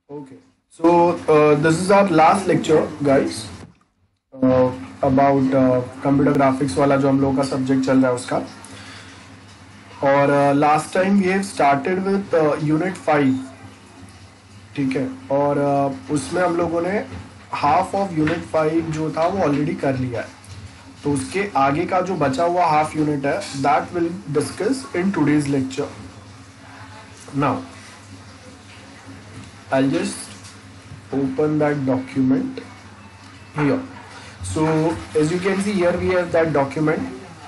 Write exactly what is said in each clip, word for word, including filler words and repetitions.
Okay. So uh, this is our last lecture, guys, uh, about uh, computer graphics वाला जो हम लोगों का सब्जेक्ट चल रहा है उसका। और last time we have started with unit five, ठीक है। और uh, उसमें हम लोगों ने हाफ ऑफ यूनिट फाइव जो था वो ऑलरेडी कर लिया है। तो उसके आगे का जो बचा हुआ हाफ यूनिट है that will discuss in today's lecture. Now I just open that document here. So as you can see here we have that document.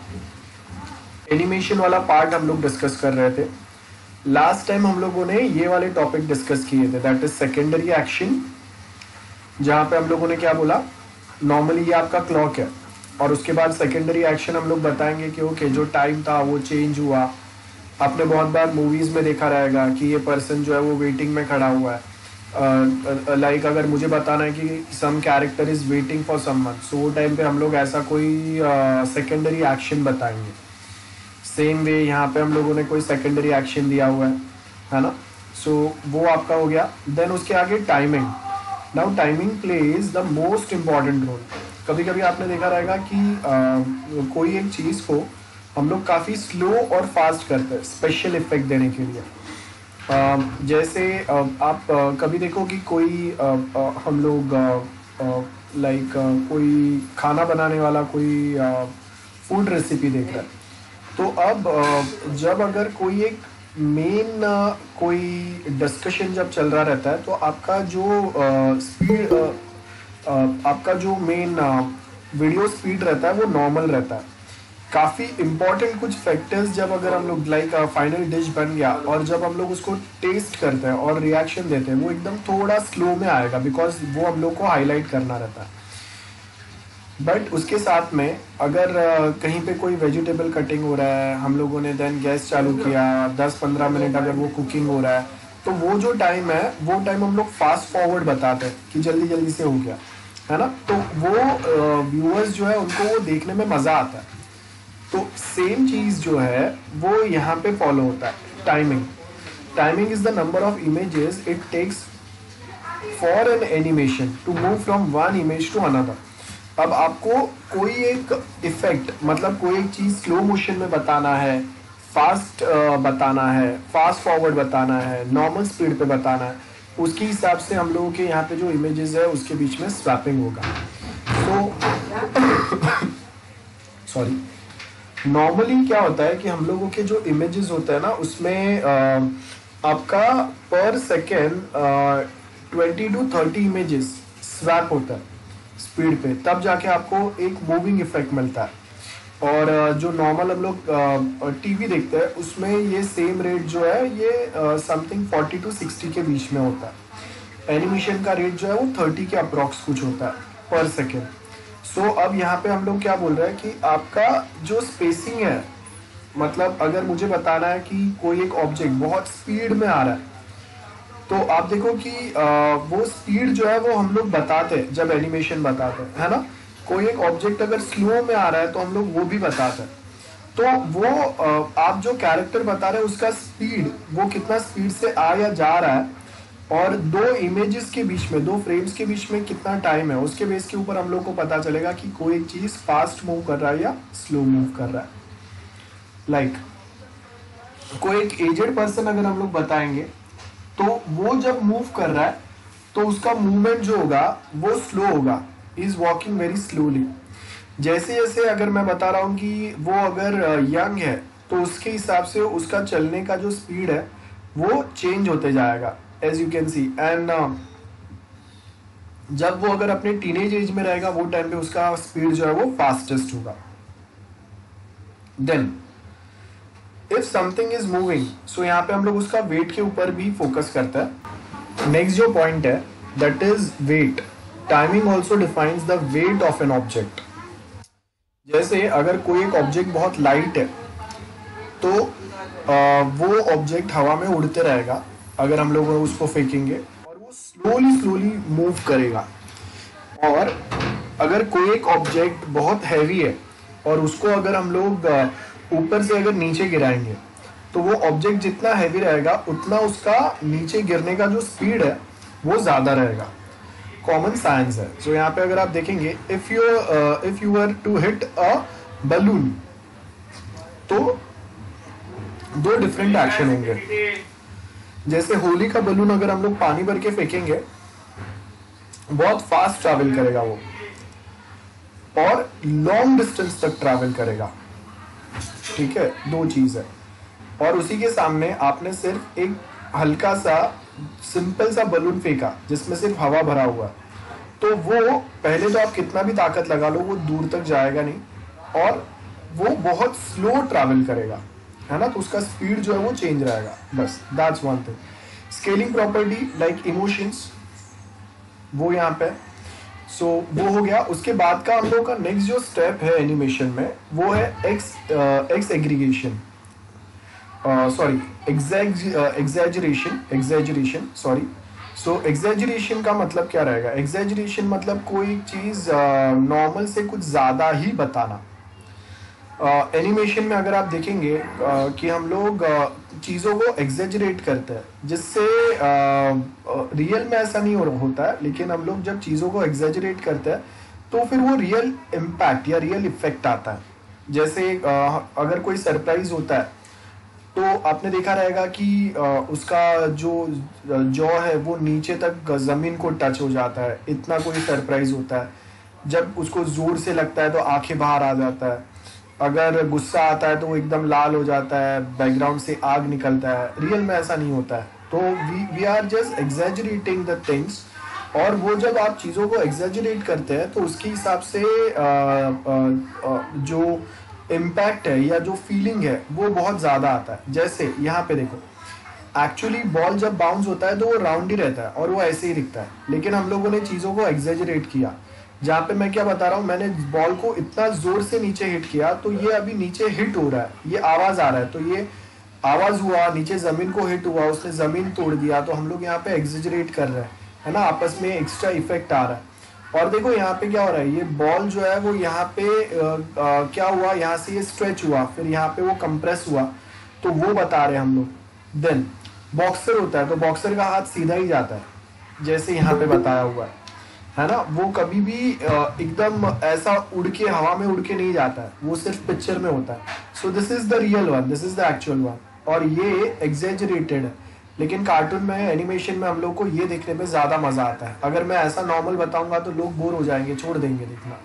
Animation वाला पार्ट हम लोग डिस्कस कर रहे थे। लास्ट टाइम हम लोगों ने ये वाले टॉपिक डिस्कस किए थे, दैट इज सेकेंडरी एक्शन, जहाँ पे हम लोगों ने क्या बोला, नॉर्मली ये आपका क्लॉक है और उसके बाद सेकेंडरी एक्शन हम लोग बताएंगे कि ओके जो टाइम था वो चेंज हुआ। आपने बहुत बार मूवीज में देखा रहेगा कि ये पर्सन जो है वो वेटिंग में खड़ा हुआ है। लाइक uh, like अगर मुझे बताना है कि some character is waiting for someone, so वो टाइम पे हम लोग ऐसा कोई सेकेंडरी uh, एक्शन बताएंगे। सेम वे यहाँ पे हम लोगों ने कोई सेकेंडरी एक्शन दिया हुआ है, है ना। सो so, वो आपका हो गया। देन उसके आगे timing. Now timing plays the most important role. कभी कभी आपने देखा रहेगा कि uh, कोई एक चीज़ को हम लोग काफ़ी स्लो और फास्ट करते हैं स्पेशल इफेक्ट देने के लिए। Uh, जैसे uh, आप uh, कभी देखो कि कोई uh, uh, हम लोग लाइक uh, uh, कोई खाना बनाने वाला कोई फूड uh, रेसिपी देख रहा है। तो अब uh, जब अगर कोई एक मेन uh, कोई डिस्कशन जब चल रहा रहता है तो आपका जो स्पीड uh, uh, uh, आपका जो मेन वीडियो स्पीड रहता है वो नॉर्मल रहता है। काफ़ी इंपॉर्टेंट कुछ फैक्टर्स जब अगर हम लोग लाइक फाइनल डिश बन गया और जब हम लोग उसको टेस्ट करते हैं और रिएक्शन देते हैं वो एकदम थोड़ा स्लो में आएगा, बिकॉज वो हम लोग को हाईलाइट करना रहता है। बट उसके साथ में अगर uh, कहीं पे कोई वेजिटेबल कटिंग हो रहा है, हम लोगों ने देन गैस चालू किया, दस पंद्रह मिनट अगर वो कुकिंग हो रहा है, तो वो जो टाइम है वो टाइम हम लोग फास्ट फॉरवर्ड बताते हैं कि जल्दी जल्दी से हो गया, है ना। तो वो व्यूअर्स uh, जो है उनको वो देखने में मज़ा आता है। तो सेम चीज जो है वो यहाँ पे फॉलो होता है। Timing timing is the number of images it takes for an animation to move from one image to another. अब आपको कोई एक इफेक्ट, मतलब कोई एक चीज स्लो मोशन में बताना है, फास्ट uh, बताना है, फास्ट फॉरवर्ड बताना है, नॉर्मल स्पीड पे बताना है, उसके हिसाब से हम लोगों के यहाँ पे जो इमेजेस है उसके बीच में स्वैपिंग होगा। तो सॉरी नॉर्मली क्या होता है कि हम लोगों के जो इमेजेस होते हैं ना उसमें आ, आपका पर second twenty to thirty images swap होता है स्पीड पे, तब जाके आपको एक मूविंग इफेक्ट मिलता है। और आ, जो नॉर्मल हम लोग टीवी देखते हैं उसमें ये सेम रेट जो है ये समथिंग फोर्टी टू सिक्सटी के बीच में होता है। एनिमेशन का रेट जो है वो थर्टी के अप्रॉक्स कुछ होता है पर सेकेंड। सो so, अब यहाँ पे हम लोग क्या बोल रहे हैं कि आपका जो स्पेसिंग है, मतलब अगर मुझे बताना है कि कोई एक ऑब्जेक्ट बहुत स्पीड में आ रहा है तो आप देखो कि आ, वो स्पीड जो है वो हम लोग बताते हैं जब एनिमेशन बताते हैं, है ना। कोई एक ऑब्जेक्ट अगर स्लो में आ रहा है तो हम लोग वो भी बताते हैं। तो वो आ, आप जो कैरेक्टर बता रहे हैं उसका स्पीड, वो कितना स्पीड से आ या जा रहा है और दो इमेजेस के बीच में, दो फ्रेम्स के बीच में कितना टाइम है, उसके बेस के ऊपर हम लोग को पता चलेगा कि कोई एक चीज फास्ट मूव कर रहा है या स्लो मूव कर रहा है। लाइक like, कोई एक एजेड पर्सन अगर हम लोग बताएंगे तो वो जब मूव कर रहा है तो उसका मूवमेंट जो होगा वो स्लो होगा, इज वॉकिंग वेरी स्लोली। जैसे जैसे अगर मैं बता रहा हूँ कि वो अगर यंग है तो उसके हिसाब से उसका चलने का जो स्पीड है वो चेंज होते जाएगा, as you can see. And जब वो अगर अपने टीनेज एज में रहेगा वो टाइम पे उसका स्पीड जो है वो फास्टेस्ट होगा। Then if something is moving, so यहाँ पे हम लोग उसका वेट के ऊपर भी फोकस करते हैं। नेक्स्ट जो पॉइंट है that is weight. Timing also defines the weight of an object. जैसे अगर कोई एक ऑब्जेक्ट बहुत लाइट है तो आ, वो ऑब्जेक्ट हवा में उड़ते रहेगा अगर हम लोग उसको फेंकेंगे, और वो स्लोली स्लोली मूव करेगा। और अगर कोई एक ऑब्जेक्ट बहुत हैवी है और उसको अगर हम लोग ऊपर से अगर नीचे गिराएंगे तो वो ऑब्जेक्ट जितना हैवी रहेगा उतना उसका नीचे गिरने का जो स्पीड है वो ज़्यादा रहेगा। कॉमन साइंस है। सो so, यहाँ पे अगर आप देखेंगे, if you if you are to hit a balloon, तो दो डिफरेंट एक्शन होंगे। जैसे होली का बलून अगर हम लोग पानी भर के फेंकेंगे, बहुत फास्ट ट्रैवल करेगा वो, और लॉन्ग डिस्टेंस तक ट्रैवल करेगा। ठीक है, दो चीज है। और उसी के सामने आपने सिर्फ एक हल्का सा सिंपल सा बलून फेंका जिसमें सिर्फ हवा भरा हुआ है, तो वो पहले तो आप कितना भी ताकत लगा लो वो दूर तक जाएगा नहीं, और वो बहुत स्लो ट्रैवल करेगा, है ना। तो उसका स्पीड जो है वो चेंज रहेगा। बस that's one thing. Scaling property like emotions, वो यहाँ पे सो so, वो हो गया। उसके बाद का हम लोग का नेक्स्ट जो स्टेप है एनिमेशन में, वो है ex ex aggregation, sorry exaggeration exaggeration sorry so exaggeration का मतलब क्या रहेगा? एग्जैजरेशन मतलब कोई चीज़ नॉर्मल uh, से कुछ ज़्यादा ही बताना। एनिमेशन uh, में अगर आप देखेंगे uh, कि हम लोग uh, चीज़ों को एग्जैजरेट करते हैं, जिससे रियल uh, uh, में ऐसा नहीं हो होता है, लेकिन हम लोग जब चीज़ों को एग्जैजरेट करते हैं तो फिर वो रियल इम्पैक्ट या रियल इफेक्ट आता है। जैसे uh, अगर कोई सरप्राइज होता है तो आपने देखा रहेगा कि uh, उसका जो जॉ है वो नीचे तक ज़मीन को टच हो जाता है, इतना कोई सरप्राइज होता है। जब उसको ज़ोर से लगता है तो आंखें बाहर आ जाता है, अगर गुस्सा आता है तो वो एकदम लाल हो जाता है, बैकग्राउंड से आग निकलता है। रियल में ऐसा नहीं होता है। तो we we are just exaggerating the things, और वो जब आप चीज़ों को एग्जैजरेट करते हैं तो उसके हिसाब से आ, आ, आ, जो इम्पैक्ट है या जो फीलिंग है वो बहुत ज़्यादा आता है। जैसे यहाँ पे देखो, एक्चुअली बॉल जब बाउंस होता है तो वो राउंड ही रहता है और वो ऐसे ही दिखता है, लेकिन हम लोगों ने चीज़ों को एग्जैजरेट किया। जहाँ पे मैं क्या बता रहा हूँ, मैंने बॉल को इतना जोर से नीचे हिट किया तो ये अभी नीचे हिट हो रहा है, ये आवाज आ रहा है, तो ये आवाज हुआ, नीचे जमीन को हिट हुआ, उसने जमीन तोड़ दिया। तो हम लोग यहाँ पे एग्जेजरेट कर रहे हैं, है ना, आपस में एक्स्ट्रा इफेक्ट आ रहा है। और देखो यहाँ पे क्या हो रहा है, ये बॉल जो है वो यहाँ पे आ, आ, क्या हुआ, यहाँ से ये स्ट्रेच हुआ, फिर यहाँ पे वो कंप्रेस हुआ, तो वो बता रहे हैं हम लोग। देन बॉक्सर होता है तो बॉक्सर का हाथ सीधा ही जाता है, जैसे यहाँ पे बताया हुआ है है ना। वो कभी भी एकदम ऐसा उड़ के हवा में उड़ के नहीं जाता है, वो सिर्फ पिक्चर में होता है। So this is the real one, this is the actual one, और ये एग्जेजरेटेड है। लेकिन कार्टून में, एनिमेशन में हम लोग को ये देखने में ज़्यादा मज़ा आता है। अगर मैं ऐसा नॉर्मल बताऊंगा तो लोग बोर हो जाएंगे, छोड़ देंगे देखना।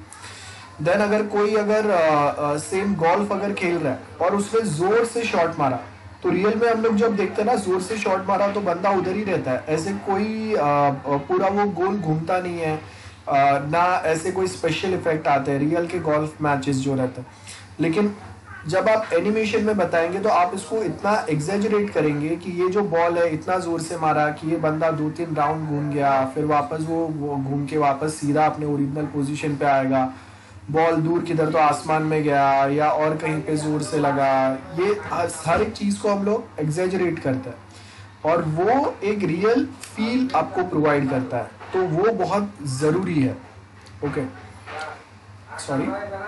देन अगर कोई अगर सेम गोल्फ अगर खेल रहा है और उसने ज़ोर से शॉट मारा, तो रियल में हम लोग जब देखते हैं ना, जोर से शॉट मारा तो बंदा उधर ही रहता है, ऐसे कोई आ, पूरा वो गोल घूमता नहीं है, आ, ना ऐसे कोई स्पेशल इफेक्ट आते हैं रियल के गोल्फ मैचेस जो रहते हैं। लेकिन जब आप एनिमेशन में बताएंगे तो आप इसको इतना एग्जेजरेट करेंगे कि ये जो बॉल है इतना जोर से मारा कि ये बंदा दो तीन राउंड घूम गया, फिर वापस वो घूम के वापस सीधा अपने ओरिजिनल पोजीशन पे आएगा, बॉल दूर किधर तो आसमान में गया या और कहीं पे जोर से लगा। ये हर एक चीज़ को हम लोग एग्जेजरेट करते हैं और वो एक रियल फील आपको प्रोवाइड करता है, तो वो बहुत ज़रूरी है। ओके, सॉरी,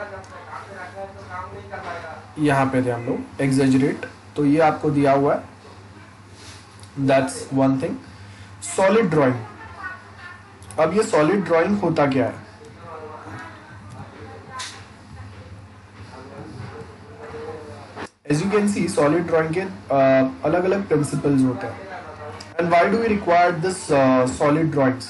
यहाँ पे थे हम लोग एग्जेजरेट, तो ये आपको दिया हुआ है, that's one thing. Solid drawing, अब ये सॉलिड ड्राइंग होता क्या है? As you can see, solid drawing के अलग अलग प्रिंसिपल्स होते हैं। And why do we require this uh, solid drawings?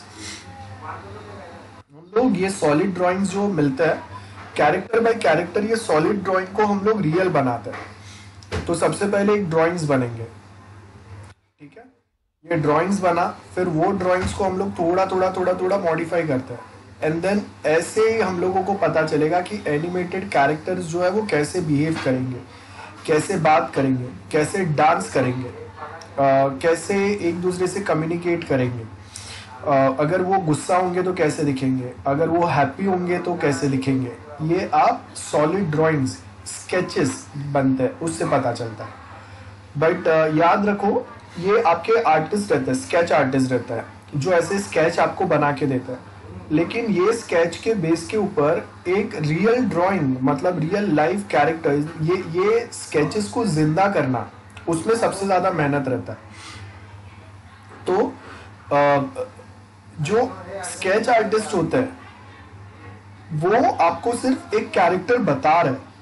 हम लोग ये solid drawings जो मिलता है कैरेक्टर बाय कैरेक्टर, ये solid drawing को हम लोग रियल बनाते हैं। तो सबसे पहले एक ड्राइंग्स बनेंगे, ठीक है, ये ड्राइंग्स बना, फिर वो ड्राइंग्स को हम लोग थोड़ा थोड़ा थोड़ा थोड़ा मॉडिफाई करते हैं, एंड देन ऐसे हम लोगों को पता चलेगा कि एनिमेटेड कैरेक्टर्स जो है वो कैसे बिहेव करेंगे, कैसे बात करेंगे, कैसे डांस करेंगे, आ, कैसे एक दूसरे से कम्युनिकेट करेंगे, आ, अगर वो गुस्सा होंगे तो कैसे दिखेंगे, अगर वो हैप्पी होंगे तो कैसे दिखेंगे। ये आप सॉलिड ड्राइंग्स, स्केचेस बनते हैं, उससे पता चलता है। बट uh, याद रखो, ये आपके आर्टिस्ट रहते हैं, स्केच आर्टिस्ट रहता है जो ऐसे स्केच आपको बना के देता है, लेकिन ये स्केच के बेस के ऊपर एक रियल ड्राइंग, मतलब रियल लाइफ कैरेक्टर, ये ये स्केचेस को जिंदा करना, उसमें सबसे ज़्यादा मेहनत रहता है। तो जो स्केच आर्टिस्ट होता है वो आपको सिर्फ एक कैरेक्टर बता रहा है,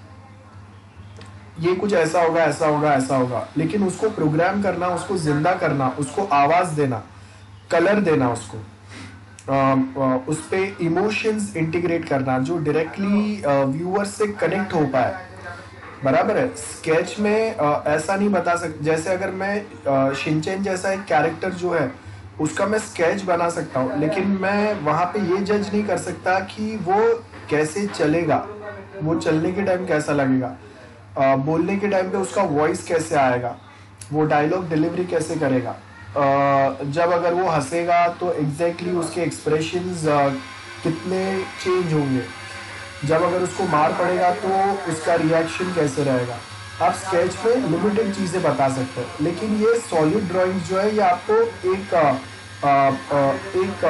ये कुछ ऐसा होगा ऐसा होगा ऐसा होगा, लेकिन उसको प्रोग्राम करना, उसको जिंदा करना, उसको आवाज देना, कलर देना, उसको आ, आ, उस पे इमोशंस इंटीग्रेट करना जो डायरेक्टली व्यूअर से कनेक्ट हो पाए, बराबर है। स्केच में आ, ऐसा नहीं बता सकता, जैसे अगर मैं शिनचैन जैसा एक कैरेक्टर जो है उसका मैं स्केच बना सकता हूँ, लेकिन मैं वहां पे ये जज नहीं कर सकता कि वो कैसे चलेगा, वो चलने के टाइम कैसा लगेगा, आ, बोलने के टाइम पे उसका वॉइस कैसे आएगा, वो डायलॉग डिलीवरी कैसे करेगा, आ, जब अगर वो हंसेगा तो एग्जैक्टली exactly उसके एक्सप्रेशंस कितने चेंज होंगे, जब अगर उसको मार पड़ेगा तो उसका रिएक्शन कैसे रहेगा। आप स्केच में लिमिटेड चीज़ें बता सकते हैं, लेकिन ये सॉलिड ड्राइंग्स जो है ये आपको एक आ, आ, आ, एक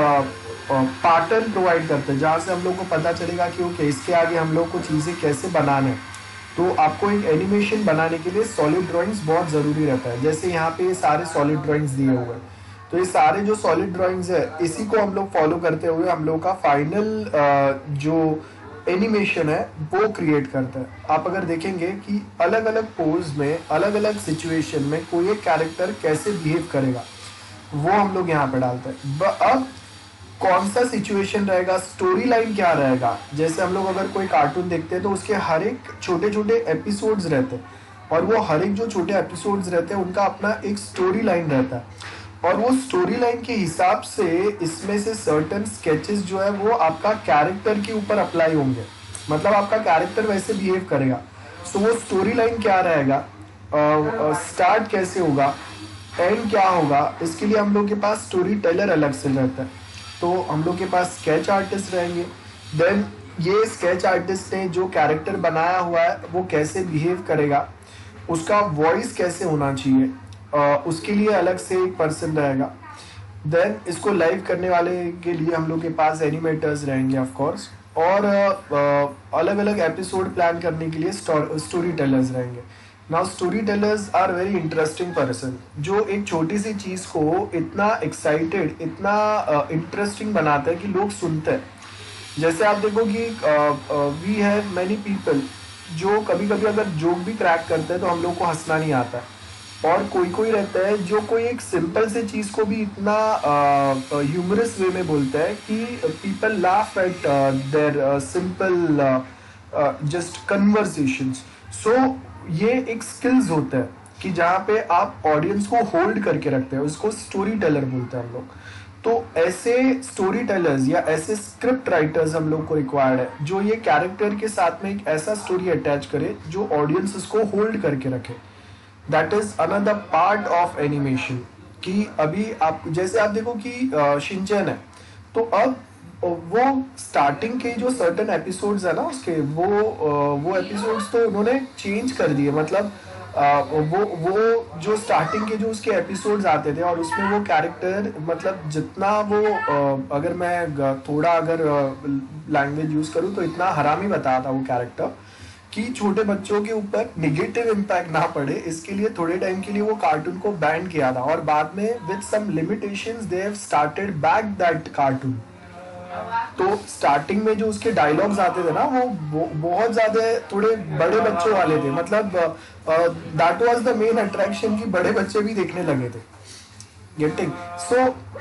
पैटर्न प्रोवाइड करते हैं जहाँ से हम लोग को पता चलेगा कि ओके इसके आगे हम लोग को चीज़ें कैसे बनाना है। तो आपको एक एनिमेशन बनाने के लिए सॉलिड ड्राइंग्स बहुत ज़रूरी रहता है। जैसे यहाँ पे ये सारे सॉलिड ड्राइंग्स दिए हुए हैं, तो ये सारे जो सॉलिड ड्राइंग्स है इसी को हम लोग फॉलो करते हुए हम लोग का फाइनल जो एनिमेशन है वो क्रिएट करता है। आप अगर देखेंगे कि अलग अलग पोज में, अलग अलग सिचुएशन में कोई एक कैरेक्टर कैसे बिहेव करेगा वो हम लोग यहाँ पे डालते हैं। अब कौन सा सिचुएशन रहेगा, स्टोरी लाइन क्या रहेगा, जैसे हम लोग अगर कोई कार्टून देखते हैं तो उसके हर एक छोटे छोटे एपिसोड्स रहते हैं, और वो हर एक जो छोटे एपिसोड्स रहते हैं उनका अपना एक स्टोरी लाइन रहता है, और वो स्टोरी लाइन के हिसाब से इसमें से सर्टेन स्केचेस जो है वो आपका कैरेक्टर के ऊपर अप्लाई होंगे, मतलब आपका कैरेक्टर वैसे बिहेव करेगा। सो वो स्टोरी लाइन क्या रहेगा, स्टार्ट कैसे होगा, एंड क्या होगा, इसके लिए हम लोग के पास स्टोरी टेलर अलग से रहता है। तो हम लोग के पास स्केच आर्टिस्ट रहेंगे, देन ये स्केच आर्टिस्ट ने जो कैरेक्टर बनाया हुआ है वो कैसे बिहेव करेगा, उसका वॉइस कैसे होना चाहिए, uh, उसके लिए अलग से एक पर्सन रहेगा। देन इसको लाइव करने वाले के लिए हम लोग के पास एनिमेटर्स रहेंगे ऑफ कोर्स, और uh, अलग अलग एपिसोड प्लान करने के लिए स्टोरी टेलर्स रहेंगे। Now story tellers are very interesting person, जो एक छोटी सी चीज़ को इतना एक्साइटेड, इतना इंटरेस्टिंग uh, बनाता है कि लोग सुनते हैं। जैसे आप देखो कि वी हैव मैनी पीपल जो कभी कभी अगर जोक भी क्रैक करते हैं तो हम लोग को हंसना नहीं आता है, और कोई कोई रहता है जो कोई एक सिंपल से चीज़ को भी इतना ह्यूमरस वे में बोलता है कि people laugh at their simple just conversations. So ये एक स्किल्स होता है कि जहाँ पे आप ऑडियंस को होल्ड करके रखते हैं, उसको स्टोरी टेलर बोलते हैं हम लोग। तो ऐसे स्टोरी टेलर्स या ऐसे स्क्रिप्ट राइटर्स हम लोग को रिक्वायर्ड है जो ये कैरेक्टर के साथ में एक ऐसा स्टोरी अटैच करे जो ऑडियंस उसको होल्ड करके रखे। That is another part of animation. कि अभी आप जैसे आप देखो कि शिनचैन है, तो अब वो स्टार्टिंग के जो सर्टेन एपिसोड्स है ना उसके, वो वो एपिसोड्स तो उन्होंने चेंज कर दिए, मतलब वो वो जो स्टार्टिंग के जो उसके एपिसोड्स आते थे और उसमें वो कैरेक्टर, मतलब जितना वो अगर मैं थोड़ा अगर लैंग्वेज यूज करूँ तो इतना हरामी बताया था वो कैरेक्टर कि छोटे बच्चों के ऊपर निगेटिव इम्पैक्ट ना पड़े, इसके लिए थोड़े टाइम के लिए वो कार्टून को बैन किया था, और बाद में with some limitations they have started back that cartoon. तो स्टार्टिंग में जो उसके डायलॉग्स आते थे ना वो बहुत ज्यादा थोड़े बड़े बच्चों वाले थे, मतलब that was the main attraction कि बड़े बच्चे भी देखने लगे थे। गेटिंग सो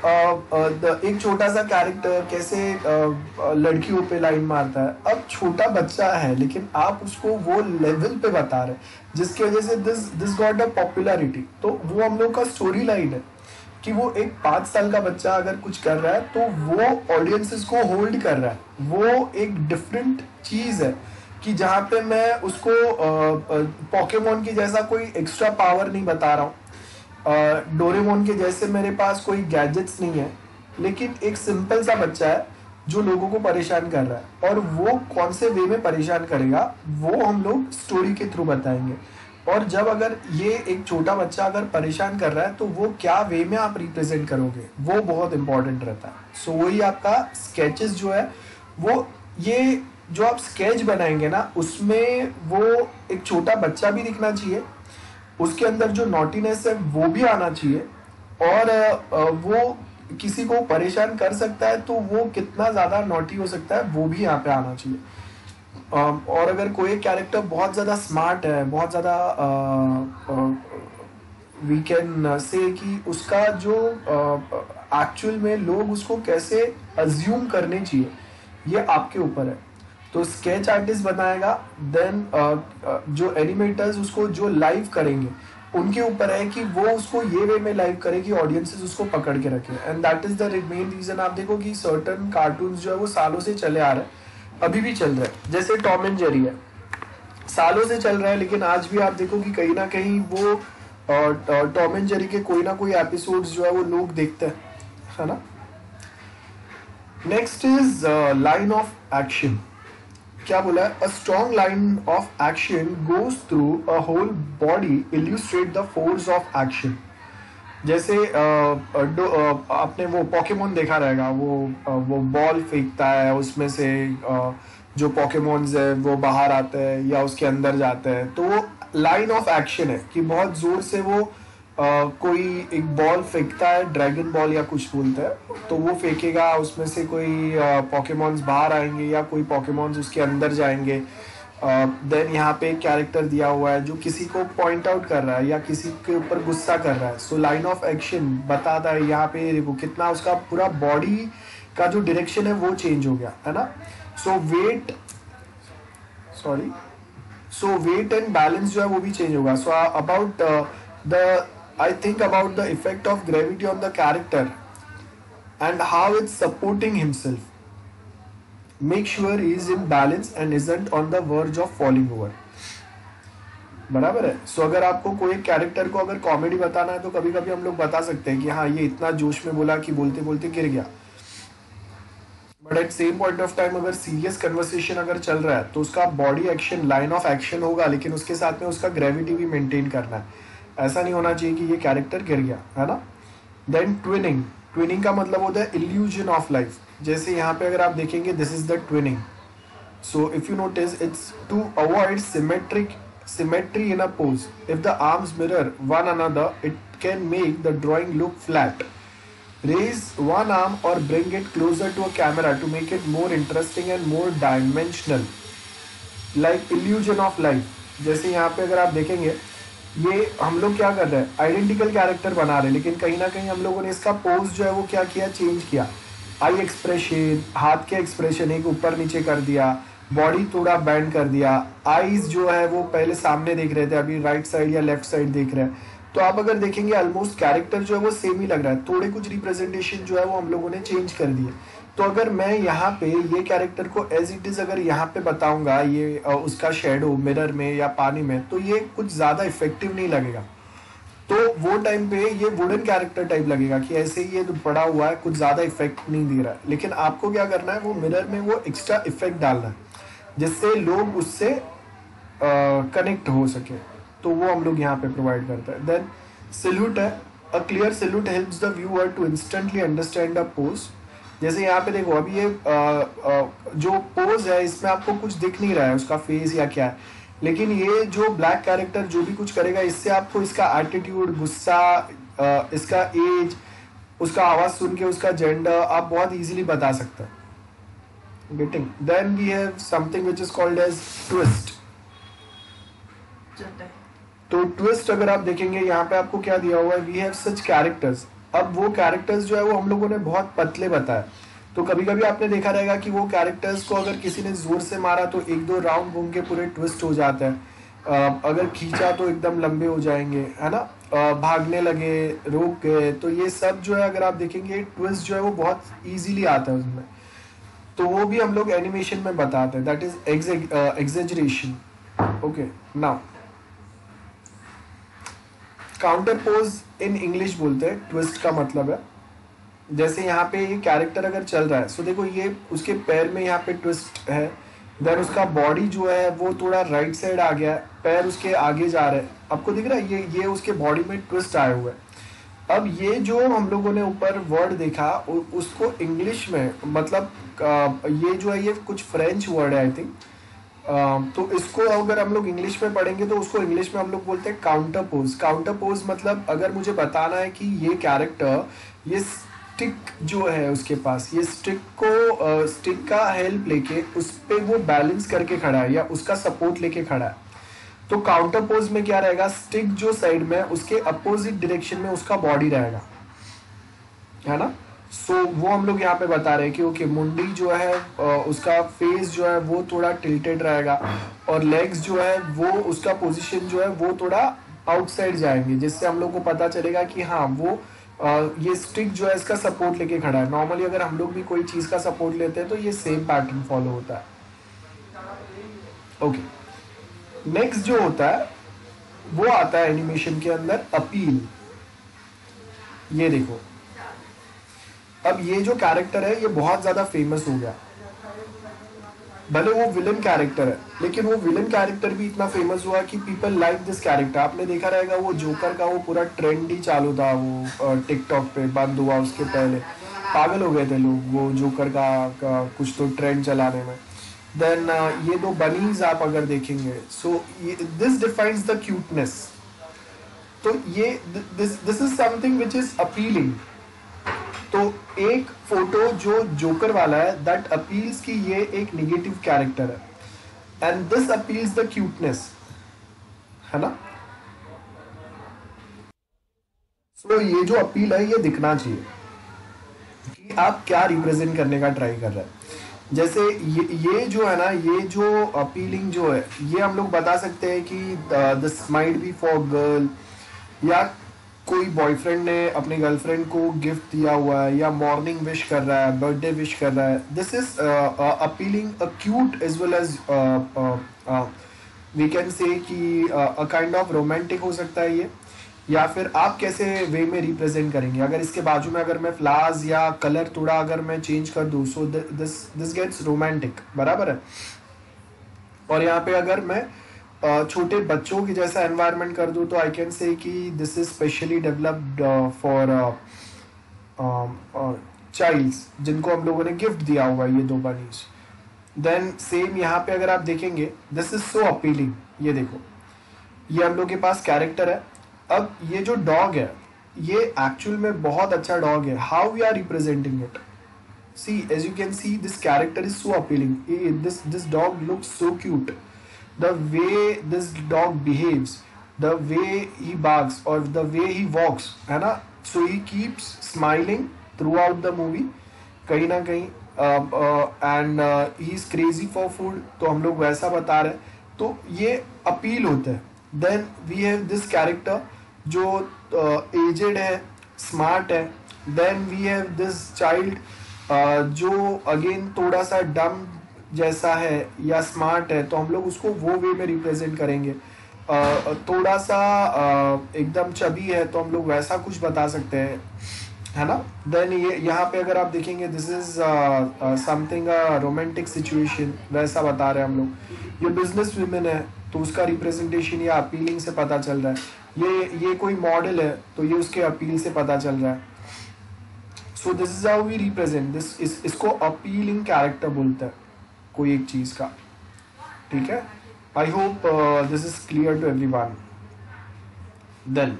एक छोटा सा कैरेक्टर कैसे uh, लड़कियों पे लाइन मारता है, अब छोटा बच्चा है लेकिन आप उसको वो लेवल पे बता रहे जिसकी वजह से this this got a popularity. तो वो हम लोग का स्टोरी लाइन है कि वो एक पाँच साल का बच्चा अगर कुछ कर रहा है तो वो ऑडियंसेस को होल्ड कर रहा है, वो एक डिफरेंट चीज है कि जहाँ पे मैं उसको पोकेमोन की जैसा कोई एक्स्ट्रा पावर नहीं बता रहा हूँ, डोरेमोन के जैसे मेरे पास कोई गैजेट्स नहीं है, लेकिन एक सिंपल सा बच्चा है जो लोगों को परेशान कर रहा है, और वो कौन से वे में परेशान करेगा वो हम लोग स्टोरी के थ्रू बताएंगे। और जब अगर ये एक छोटा बच्चा अगर परेशान कर रहा है तो वो क्या वे में आप रिप्रेजेंट करोगे वो बहुत इंपॉर्टेंट रहता है। सो वही आपका स्केचेस जो है वो, ये जो आप स्केच बनाएंगे ना उसमें वो एक छोटा बच्चा भी दिखना चाहिए, उसके अंदर जो नॉटीनेस है वो भी आना चाहिए, और वो किसी को परेशान कर सकता है तो वो कितना ज़्यादा नॉटी हो सकता है वो भी यहाँ पे आना चाहिए। अम, और अगर कोई कैरेक्टर बहुत ज़्यादा स्मार्ट है, बहुत ज़्यादा वी कैन से कि उसका जो एक्चुअल में लोग उसको कैसे अज्यूम करने चाहिए, ये आपके ऊपर है। तो स्केच आर्टिस्ट बनाएगा, देन जो एनिमेटर्स उसको जो लाइव करेंगे उनके ऊपर है कि वो उसको ये वे में लाइव करे कि ऑडियंसेस उसको पकड़ के रखे। And that is the main reason. आप देखो कि सर्टन कार्टून्स जो है वो सालों से चले आ रहे हैं, अभी भी चल रहा है। जैसे टॉम एंड जेरी है, सालों से चल रहा है, लेकिन आज भी आप देखो कि कहीं ना कहीं वो टॉम एंड जेरी के कोई ना कोई एपिसोड्स जो है वो लोग देखते हैं, है ना। Next is line of action. क्या बोला है? A strong line of action goes through a whole body, illustrate the force of action. जैसे uh, uh, uh, आपने वो पॉकेमोन देखा रहेगा, वो uh, वो बॉल फेंकता है, उसमें से uh, जो पॉकेमोन्स है वो बाहर आते हैं या उसके अंदर जाते हैं, तो वो लाइन ऑफ एक्शन है कि बहुत जोर से वो uh, कोई एक बॉल फेंकता है, ड्रैगन बॉल या कुछ बोलता है, तो वो फेंकेगा, उसमें से कोई पॉकेमॉन्स बाहर आएंगे या कोई पॉकेमॉन्स उसके अंदर जाएंगे। देन uh, यहाँ पे एक कैरेक्टर दिया हुआ है जो किसी को पॉइंट आउट कर रहा है या किसी के ऊपर गुस्सा कर रहा है, सो लाइन ऑफ एक्शन बताता है यहाँ पे देखो कितना उसका पूरा बॉडी का जो डायरेक्शन है वो चेंज हो गया, है ना। So weight sorry so weight and balance जो है वो भी चेंज होगा। So about the I think about the effect of gravity on the character and how it's supporting himself, make sure he is in balance and isn't on the verge of falling over। बराबर है। सो so, अगर आपको कोई character को अगर comedy बताना है तो कभी कभी हम लोग बता सकते हैं कि हाँ ये इतना जोश में बोला कि बोलते बोलते गिर गया, but at same point of time अगर सीरियस कन्वर्सेशन अगर चल रहा है तो उसका body action, line of action होगा, लेकिन उसके साथ में उसका ग्रेविटी भी मेंटेन करना है। ऐसा नहीं होना चाहिए कि ये कैरेक्टर गिर गया, है ना। Then twinning. ट्विनिंग का मतलब होता है इल्यूजन ऑफ लाइफ। जैसे यहाँ पे अगर आप देखेंगे, this is the twinning. So if you notice, it's to avoid symmetric symmetry in a pose. If the arms mirror one another, it can make the drawing look flat. Raise one arm और bring it closer to a camera to make it more interesting and more dimensional, like illusion of life. जैसे यहाँ पे अगर आप देखेंगे, ये हम लोग क्या कर रहे हैं, आइडेंटिकल कैरेक्टर बना रहे हैं, लेकिन कहीं ना कहीं हम लोगों ने इसका पोज जो है वो क्या किया, चेंज किया। आई एक्सप्रेशन, हाथ के एक्सप्रेशन एक ऊपर नीचे कर दिया, बॉडी थोड़ा बैंड कर दिया, आईज जो है वो पहले सामने देख रहे थे, अभी राइट साइड या लेफ्ट साइड देख रहे हैं। तो आप अगर देखेंगे ऑलमोस्ट कैरेक्टर जो है वो सेम ही लग रहा है, थोड़े कुछ रिप्रेजेंटेशन जो है वो हम लोगों ने चेंज कर दिए। तो अगर मैं यहाँ पे ये कैरेक्टर को एज इट इज अगर यहाँ पे बताऊंगा, ये उसका शेडो मिरर में या पानी में, तो ये कुछ ज्यादा इफेक्टिव नहीं लगेगा। तो वो टाइम पे ये वुडन कैरेक्टर टाइप लगेगा कि ऐसे ही ये तो पड़ा हुआ है, कुछ ज्यादा इफेक्ट नहीं दे रहा है। लेकिन आपको क्या करना है, वो मिरर में वो एक्स्ट्रा इफेक्ट डालना है जिससे लोग उससे कनेक्ट हो सके, तो वो हम लोग यहाँ पे प्रोवाइड करते हैं। देन सैल्यूट है। A clear salute helps the viewer to instantly understand a pose. जैसे यहाँ पे देखो, अभी ये आ, आ, जो पोज है इसमें आपको कुछ दिख नहीं रहा है उसका फेस या क्या है, लेकिन ये जो ब्लैक कैरेक्टर जो भी कुछ करेगा, इससे आपको इसका एटीट्यूड, गुस्सा, आ, इसका एज, उसका आवाज सुन के उसका जेंडर आप बहुत इजीली बता सकते हैं। Getting. Then we have something which is called as twist. तो ट्विस्ट अगर आप देखेंगे, यहाँ पे आपको क्या दिया हुआ है, वी हैव सच कैरेक्टर्स। अब वो कैरेक्टर्स जो है वो हम लोगों ने बहुत पतले बताए, तो कभी कभी आपने देखा रहेगा कि वो कैरेक्टर्स को अगर किसी ने जोर से मारा तो एक दो राउंड घूम के पूरे ट्विस्ट हो जाता है, अगर खींचा तो एकदम लंबे हो जाएंगे, है ना। भागने लगे, रोक गए, तो ये सब जो है अगर आप देखेंगे ट्विस्ट जो है वो बहुत इजीली आता है उसमें। तो वो भी हम लोग एनिमेशन में बताते हैं, that is exaggeration. Okay, now counter pose in English बोलते हैं, ट्विस्ट का मतलब है। जैसे यहाँ पे ये कैरेक्टर अगर चल रहा है, सो देखो ये उसके पैर में यहाँ पे ट्विस्ट है, देन उसका बॉडी जो है वो थोड़ा राइट साइड आ गया है, पैर उसके आगे जा रहे हैं, आपको दिख रहा है, ये ये उसके बॉडी में ट्विस्ट आए हुए हैं। अब ये जो हम लोगों ने ऊपर वर्ड देखा, उसको इंग्लिश में मतलब ये जो है ये कुछ फ्रेंच वर्ड है आई थिंक, तो इसको अगर हम लोग इंग्लिश में पढ़ेंगे तो उसको इंग्लिश में हम लोग बोलते हैं काउंटर पोज। काउंटर पोज मतलब अगर मुझे बताना है कि ये कैरेक्टर ये स्टिक जो है उसके पास, ये स्टिक को स्टिक का हेल्प लेके उस पे वो बैलेंस करके खड़ा है या उसका सपोर्ट लेके खड़ा है। तो काउंटर पोज में क्या रहेगा, स्टिक जो साइड में उसके अपोजिट डायरेक्शन में उसका बॉडी रहेगा, है ना। सो so, वो हम लोग यहाँ पे बता रहे हैं कि ओके मुंडी जो है उसका फेस जो है वो थोड़ा टिल्टेड रहेगा और लेग्स जो है वो उसका पोजीशन जो है वो थोड़ा आउटसाइड जाएंगे, जिससे हम लोग को पता चलेगा कि हाँ वो ये स्टिक जो है इसका सपोर्ट लेके खड़ा है। नॉर्मली अगर हम लोग भी कोई चीज का सपोर्ट लेते हैं तो ये सेम पैटर्न फॉलो होता है। ओके, नेक्स्ट जो होता है वो आता है एनिमेशन के अंदर अपील। ये देखो, अब ये जो कैरेक्टर है ये बहुत ज्यादा फेमस हो गया, भले वो विलन कैरेक्टर है लेकिन वो विलन कैरेक्टर भी इतना फेमस हुआ कि पीपल लाइक दिस कैरेक्टर। आपने देखा रहेगा वो जोकर का वो पूरा ट्रेंड ही चालू था, वो टिकटॉक पे बंद हुआ उसके पहले पागल हो गए थे लोग वो जोकर का, का कुछ तो ट्रेंड चलाने में। देन uh, ये दो बनीज आप अगर देखेंगे, so this defines the cuteness. तो ये this this is something which is appealing. तो एक फोटो जो जोकर वाला है दैट अपील्स कि ये एक नेगेटिव कैरेक्टर है and this appeals the cuteness, है ना। सो so, ये जो अपील है ये दिखना चाहिए कि आप क्या रिप्रेजेंट करने का ट्राई कर रहे हैं। जैसे ये ये जो है ना, ये जो अपीलिंग जो है ये हम लोग बता सकते हैं कि this might be for girl, या कोई बॉयफ्रेंड ने अपनी गर्लफ्रेंड को गिफ्ट दिया हुआ है या मॉर्निंग विश कर रहा है, बर्थडे विश कर रहा है। This is appealing a cute as well as we can say कि अ काइंड ऑफ रोमांटिक हो सकता है ये, या फिर आप कैसे वे में रिप्रेजेंट करेंगे। अगर इसके बाजू में अगर मैं फ्लावर्स या कलर थोड़ा अगर मैं चेंज कर दूं, so this this gets romantic, बराबर है। और यहाँ पे अगर मैं Uh, छोटे बच्चों की जैसा एनवायरनमेंट कर दूं तो आई कैन से कि this is specially developed for childs जिनको हम लोगों ने गिफ्ट दिया हुआ है, ये दो बनीज। देन सेम यहाँ पे अगर आप देखेंगे दिस इज सो अपीलिंग। ये देखो, ये हम लोग के पास कैरेक्टर है। अब ये जो डॉग है ये एक्चुअल में बहुत अच्छा डॉग है। How we are representing it, see as you can see this character is so appealing, this this dog looks so cute. The way this dog behaves, the way he barks or the way he walks, है ना, so he keeps smiling throughout the movie कहीं ना कहीं, and uh, he is crazy for food, तो हम लोग वैसा बता रहे हैं, तो ये अपील होता है। Then we have this character जो uh, aged है, smart है। Then we have this child uh, जो again थोड़ा सा dumb जैसा है या स्मार्ट है, तो हम लोग उसको वो वे में रिप्रेजेंट करेंगे। uh, थोड़ा सा uh, एकदम चबी है तो हम लोग वैसा कुछ बता सकते हैं, है ना। देन ये यहाँ पे अगर आप देखेंगे this is something romantic situation, वैसा बता रहे हैं हम लोग। ये बिजनेस वुमेन है तो उसका रिप्रेजेंटेशन या अपीलिंग से पता चल रहा है। ये ये कोई मॉडल है तो ये उसके अपील से पता चल रहा है। So this is how we represent this, इस, इसको अपीलिंग कैरेक्टर बोलते हैं कोई एक चीज का, ठीक है। I hope this is clear to everyone. Then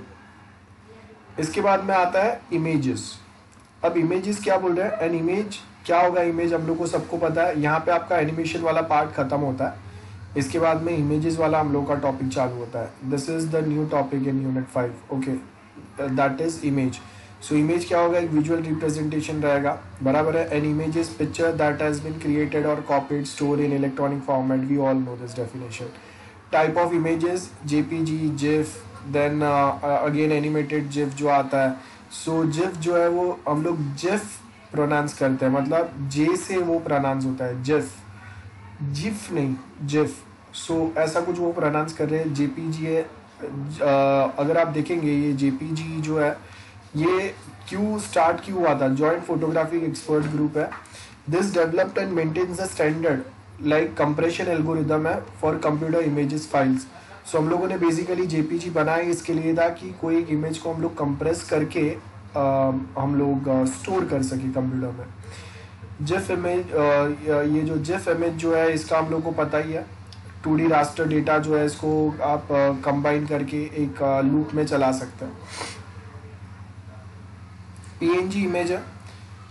इसके बाद में आता है इमेजेस। अब इमेजेस क्या बोल रहे हैं, एन इमेज क्या होगा। इमेज हम लोग को सबको पता है, यहाँ पे आपका एनिमेशन वाला पार्ट खत्म होता है, इसके बाद में इमेजेस वाला हम लोग का टॉपिक चालू होता है। This is the new topic in unit five, okay, that is image. So image क्या होगा, एक विजुअल रिप्रेजेंटेशन रहेगा, बराबर है। An image is picture that has been created और copied store in electronic format, we all know this definition. Type of images JPG, GIF, then again animated GIF जो आता है। सो so, जिफ जो है वो हम लोग जिफ प्रोनाउंस करते हैं, मतलब जे से वो प्रोनाउंस होता है, जिफ, जिफ नहीं जिफ। सो so, ऐसा कुछ वो प्रोनाउंस कर रहे हैं। जेपीजी है, uh, अगर आप देखेंगे ये जेपीजी जो है ये क्यों स्टार्ट क्यों हुआ था, जॉइंट फोटोग्राफिक एक्सपर्ट ग्रुप है। This developed and maintains a standard like compression algorithm है for computer images files. So हम लोगों ने बेसिकली जेपीजी बनाया इसके लिए था कि कोई एक इमेज को हम लोग कंप्रेस करके आ, हम लोग स्टोर कर सके कंप्यूटर में। जिफ इमेज, ये जो जिफ इमेज जो है इसका हम लोग को पता ही है, टू डी रास्टर डेटा जो है इसको आप कंबाइन करके एक लूप में चला सकते हैं। पीएनजी इमेज है,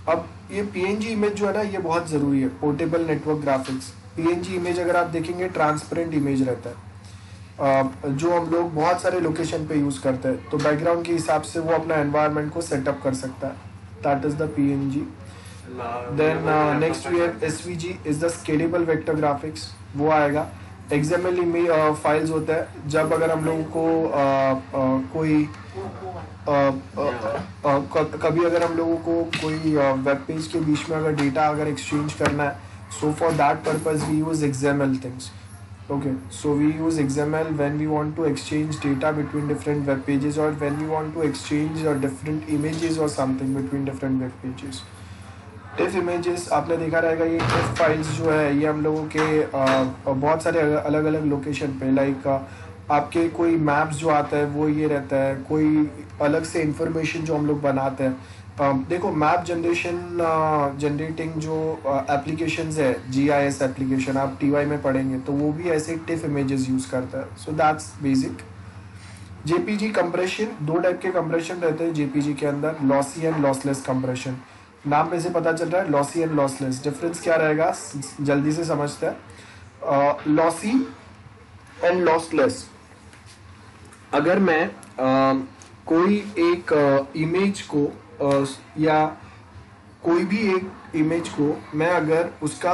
अब ये पीएनजी इमेज जो है ना, ये बहुत ज़रूरी है, portable network graphics. PNG image अगर आप देखेंगे ट्रांसपेरेंट इमेज रहता है, Uh, जो हम लोग बहुत सारे लोकेशन पे यूज़ करते हैं, तो बैकग्राउंड के हिसाब से वो अपना एनवायरनमेंट को सेटअप कर सकता है। That is the PNG. Then next we have SVG is the scalable vector graphics, वो आएगा। एक्सएमएल में फाइल्स होता है, जब अगर हम लोगों को uh, uh, कोई uh, uh, uh, कभी अगर हम लोगों को कोई वेब पेज के बीच में अगर डेटा अगर एक्सचेंज करना है, so for that purpose we use XML things. Okay, so we use X M L when we want to exchange data between different web pages, or when we want to exchange uh, different images or something between different web pages. TIFF images आपने देखा रहेगा, ये tiff files जो है ये हम लोगों के uh, बहुत सारे अलग अलग लोकेशन पे, लाइक uh, आपके कोई मैप्स जो आता है वो ये रहता है, कोई अलग से इंफॉर्मेशन जो हम लोग बनाते हैं। Uh, देखो मैप जनरेशन जनरेटिंग जो एप्लीकेशंस uh, है, जीआईएस एप्लीकेशन आप टीवाई में पढ़ेंगे तो वो भी ऐसे टिफ इमेजेस यूज करता है। So that's basic. JPG compression, दो टाइप के कंप्रेशन रहते हैं जेपीजी के अंदर, लॉसी एंड लॉसलेस कंप्रेशन। नाम में से पता चल रहा है लॉसी एंड लॉसलेस। डिफरेंस क्या रहेगा जल्दी से समझते हैं। लॉसी एंड लॉसलेस, अगर मैं uh, कोई एक इमेज uh, को Uh, या कोई भी एक इमेज को मैं अगर उसका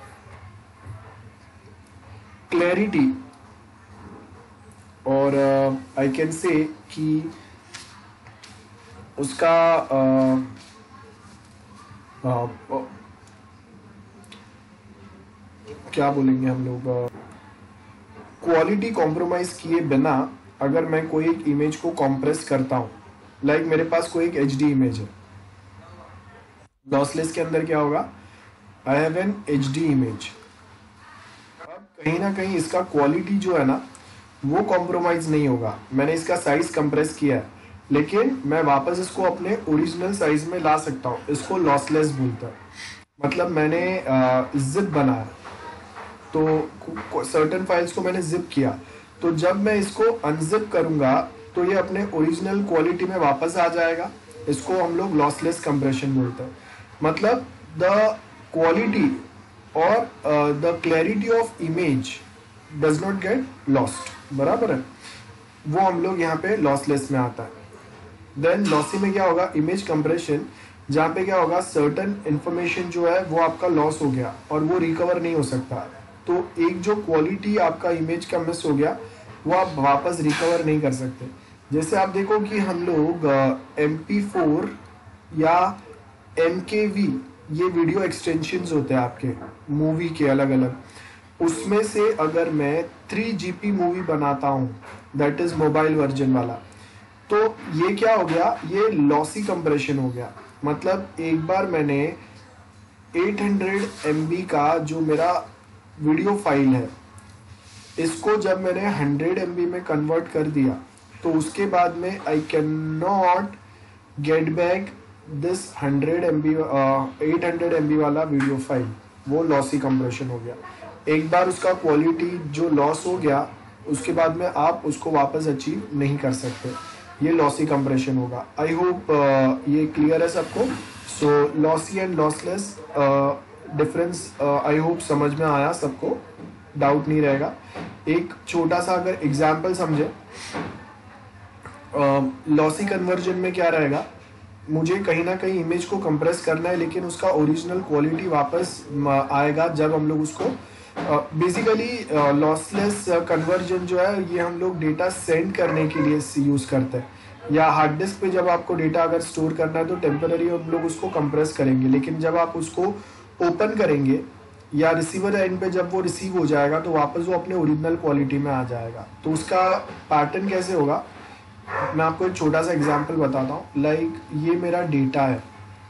क्लैरिटी और आई कैन से कि उसका uh, uh, uh, क्या बोलेंगे हम लोग, क्वालिटी कॉम्प्रोमाइज किए बिना अगर मैं कोई एक इमेज को कॉम्प्रेस करता हूं, लाइक like मेरे पास कोई एक एच डी इमेज है, लॉसलेस के अंदर क्या होगा, I have an H D image. अब कहीं ना कहीं इसका क्वालिटी जो है ना वो कॉम्प्रोमाइज नहीं होगा, मैंने इसका साइज कंप्रेस किया है लेकिन मैं वापस इसको अपने ओरिजिनल साइज में ला सकता हूँ, इसको लॉसलेस बोलता है। मतलब मैंने जिप बनाया तो सर्टेन फाइल्स को मैंने जिप किया, तो जब मैं इसको अनजिप करूंगा तो ये अपने ओरिजिनल क्वालिटी में वापस आ जाएगा, इसको हम लोग लॉसलेस कंप्रेशन बोलते हैं। मतलब द क्वालिटी और the clarity of image does not get lost, बराबर है, वो हम लोग यहाँ पे लॉसलेस में आता है। देन लॉसी में क्या होगा, इमेज कंप्रेशन, जहाँ पे क्या होगा, सर्टेन इंफॉर्मेशन जो है वो आपका लॉस हो गया और वो रिकवर नहीं हो सकता, तो एक जो क्वालिटी आपका इमेज का मिस हो गया वो आप वापस रिकवर नहीं कर सकते। जैसे आप देखो कि हम लोग एम पी फोर या एम के वी, ये वीडियो एक्सटेंशंस होते हैं आपके मूवी के अलग अलग, उसमें से अगर मैं थ्री जी पी मूवी बनाता हूँ, दैट इज मोबाइल वर्जन वाला, तो ये क्या हो गया, ये लॉसी कंप्रेशन हो गया। मतलब एक बार मैंने एट हंड्रेड एम बी का जो मेरा वीडियो फाइल है, इसको जब मैंने हंड्रेड एम बी में कन्वर्ट कर दिया तो उसके बाद में I can not get back this hundred M B eight hundred M B वाला वीडियो फाइल, वो लॉसी कंप्रेशन हो गया। एक बार उसका क्वालिटी जो लॉस हो गया उसके बाद में आप उसको वापस अचीव नहीं कर सकते, ये लॉसी कंप्रेशन होगा। आई होप uh, ये क्लियर है सबको। So lossy and lossless difference I hope समझ में आया सबको, डाउट नहीं रहेगा। एक छोटा सा अगर एग्जाम्पल समझे, लॉसी कन्वर्जन में क्या रहेगा, मुझे कहीं ना कहीं इमेज को कंप्रेस करना है लेकिन उसका ओरिजिनल क्वालिटी वापस आएगा जब हम लोग उसको बेसिकली लॉसलेस कन्वर्जन जो है ये हम लोग डेटा सेंड करने के लिए यूज करते हैं, या हार्ड डिस्क पे जब आपको डेटा अगर स्टोर करना है तो टेम्पररी हम लोग उसको कंप्रेस करेंगे, लेकिन जब आप उसको ओपन करेंगे या रिसीवर एंड पे जब वो रिसीव हो जाएगा तो वापस वो अपने ओरिजिनल क्वालिटी में आ जाएगा। तो उसका पैटर्न कैसे होगा, मैं आपको एक छोटा सा एग्जांपल बताता हूँ। लाइक ये मेरा डेटा है,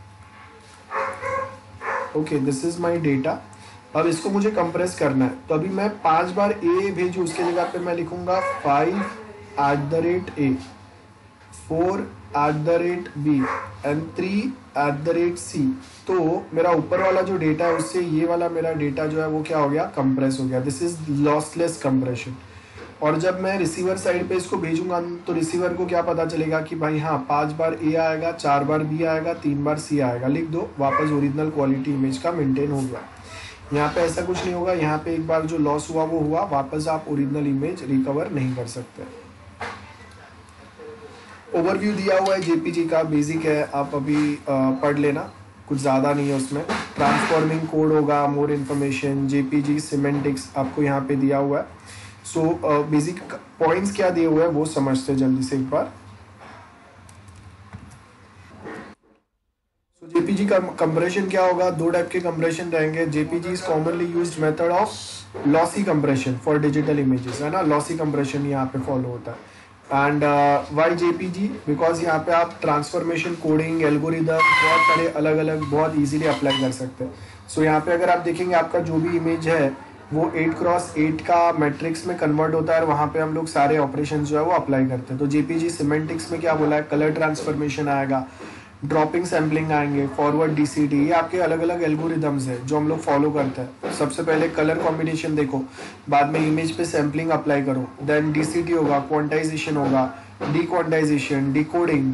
okay this is my data. अब इसको मुझे कंप्रेस करना है, तो अभी मैं पांच बार ए भेजू, उसके जगह पे मैं लिखूंगा five at the rate A, four at the rate B and three at the rate C. तो मेरा ऊपर वाला जो डेटा है उससे ये वाला मेरा डेटा जो है वो क्या हो गया, कंप्रेस हो गया। This is lossless compression. और जब मैं रिसीवर साइड पे इसको भेजूंगा तो रिसीवर को क्या पता चलेगा कि भाई हाँ पांच बार ए आएगा, चार बार बी आएगा, तीन बार सी आएगा, लिख दो, वापस ओरिजिनल क्वालिटी इमेज का मेंटेन हो गया। यहाँ पे ऐसा कुछ नहीं होगा, यहाँ पे एक बार जो लॉस हुआ वो हुआ, वापस आप ओरिजिनल इमेज रिकवर नहीं कर सकते। ओवरव्यू दिया हुआ है जेपीजी का, बेसिक है, आप अभी पढ़ लेना, कुछ ज़्यादा नहीं है उसमें। ट्रांसफॉर्मिंग कोड होगा, मोर इन्फॉर्मेशन, जेपीजी सिमेंटिक्स आपको यहाँ पे दिया हुआ है। सो बेसिक पॉइंट्स क्या दिए हुए हैं वो समझते हैं जल्दी से एक बार। सो जेपीजी का कंप्रेशन क्या होगा, दो टाइप के कंप्रेशन रहेंगे। JPG is commonly used method of lossy compression for digital images, है ना, लॉसी कंप्रेशन यहाँ पे फॉलो होता है। एंड वाई जेपीजी, बिकॉज यहाँ पे आप ट्रांसफॉर्मेशन, कोडिंग, एल्गोरिदम बहुत सारे अलग अलग बहुत इजीली अप्लाई कर सकते हैं। सो so, यहाँ पे अगर आप देखेंगे आपका जो भी इमेज है वो एट क्रॉस एट का मैट्रिक्स में कन्वर्ट होता है और वहाँ पे हम लोग सारे ऑपरेशन जो है वो अप्लाई करते हैं। तो जेपीजी सिमेंटिक्स में क्या बोला है, कलर ट्रांसफॉर्मेशन आएगा, ड्रॉपिंग सैम्पलिंग आएंगे, फॉरवर्ड डीसीडी, ये आपके अलग अलग एल्गोरिदम्स है जो हम लोग फॉलो करते हैं। सबसे पहले कलर कॉम्बिनेशन देखो, बाद में इमेज पे सैम्पलिंग अप्लाई करो, देन डीसीडी होगा, क्वांटाइजेशन होगा, डी क्वांटाइजेशन, डिकोडिंग,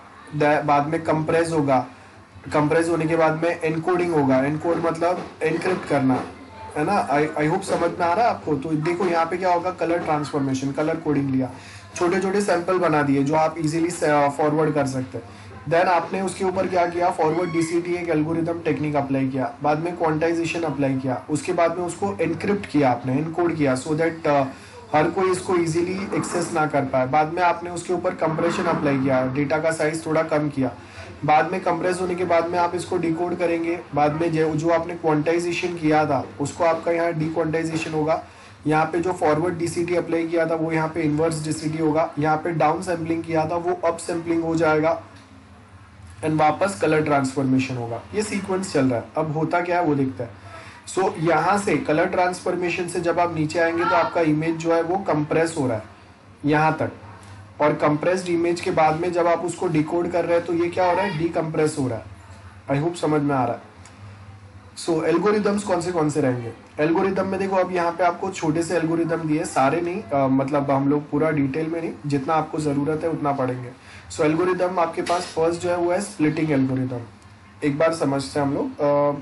बाद में कंप्रेस होगा, कंप्रेस होने के बाद में एनकोडिंग होगा, एनकोड मतलब एनक्रिप्ट करना, है ना। आई आई होप समझ में आ रहा है आपको। तो देखो यहाँ पे क्या होगा, कलर ट्रांसफॉर्मेशन, कलर कोडिंग लिया, छोटे छोटे सैंपल बना दिए जो आप इजीली फॉरवर्ड कर सकते हैं। देन आपने उसके ऊपर क्या किया, फॉरवर्ड डीसीटी एक एल्गोरिदम टेक्निक अप्लाई किया, बाद में क्वांटाइजेशन अप्लाई किया, उसके बाद में उसको एनक्रिप्ट किया, आपने एनकोड किया सो दैट हर कोई इसको इजीली एक्सेस ना कर पाए। बाद में आपने उसके ऊपर कंप्रेशन अप्लाई किया, डेटा का साइज थोड़ा कम किया, बाद में कंप्रेस होने के बाद में आप इसको डिकोड करेंगे, बाद में जो जो आपने क्वांटाइजेशन किया था उसको आपका यहाँ डी क्वांटाइजेशन होगा, यहाँ पे जो फॉरवर्ड डीसीटी अप्लाई किया था वो यहाँ पे इनवर्स डीसीटी होगा, यहाँ पे डाउन सैम्पलिंग किया था वो अप सैम्पलिंग हो जाएगा, एंड वापस कलर ट्रांसफॉर्मेशन होगा। ये सीक्वेंस चल रहा है। अब होता क्या है वो दिखता है। सो so, यहाँ से कलर ट्रांसफॉर्मेशन से जब आप नीचे आएंगे तो आपका इमेज जो है वो कंप्रेस हो रहा है यहाँ तक, और कंप्रेस्ड इमेज के बाद में जब आप उसको डिकोड कर रहे हैं तो ये क्या हो रहा है, डीकंप्रेस हो रहा है। आई होप समझ में आ रहा है। सो so, एल्गोरिदम्स कौन से कौन से रहेंगे, एल्गोरिदम में देखो अब यहाँ पे आपको छोटे से एल्गोरिदम दिए, सारे नहीं, आ, मतलब हम लोग पूरा डिटेल में नहीं, जितना आपको जरूरत है उतना पढ़ेंगे। सो so, एल्गोरिदम आपके पास फर्स्ट जो है वो है स्प्लिटिंग एल्गोरिदम। एक बार समझते हैं हम लोग।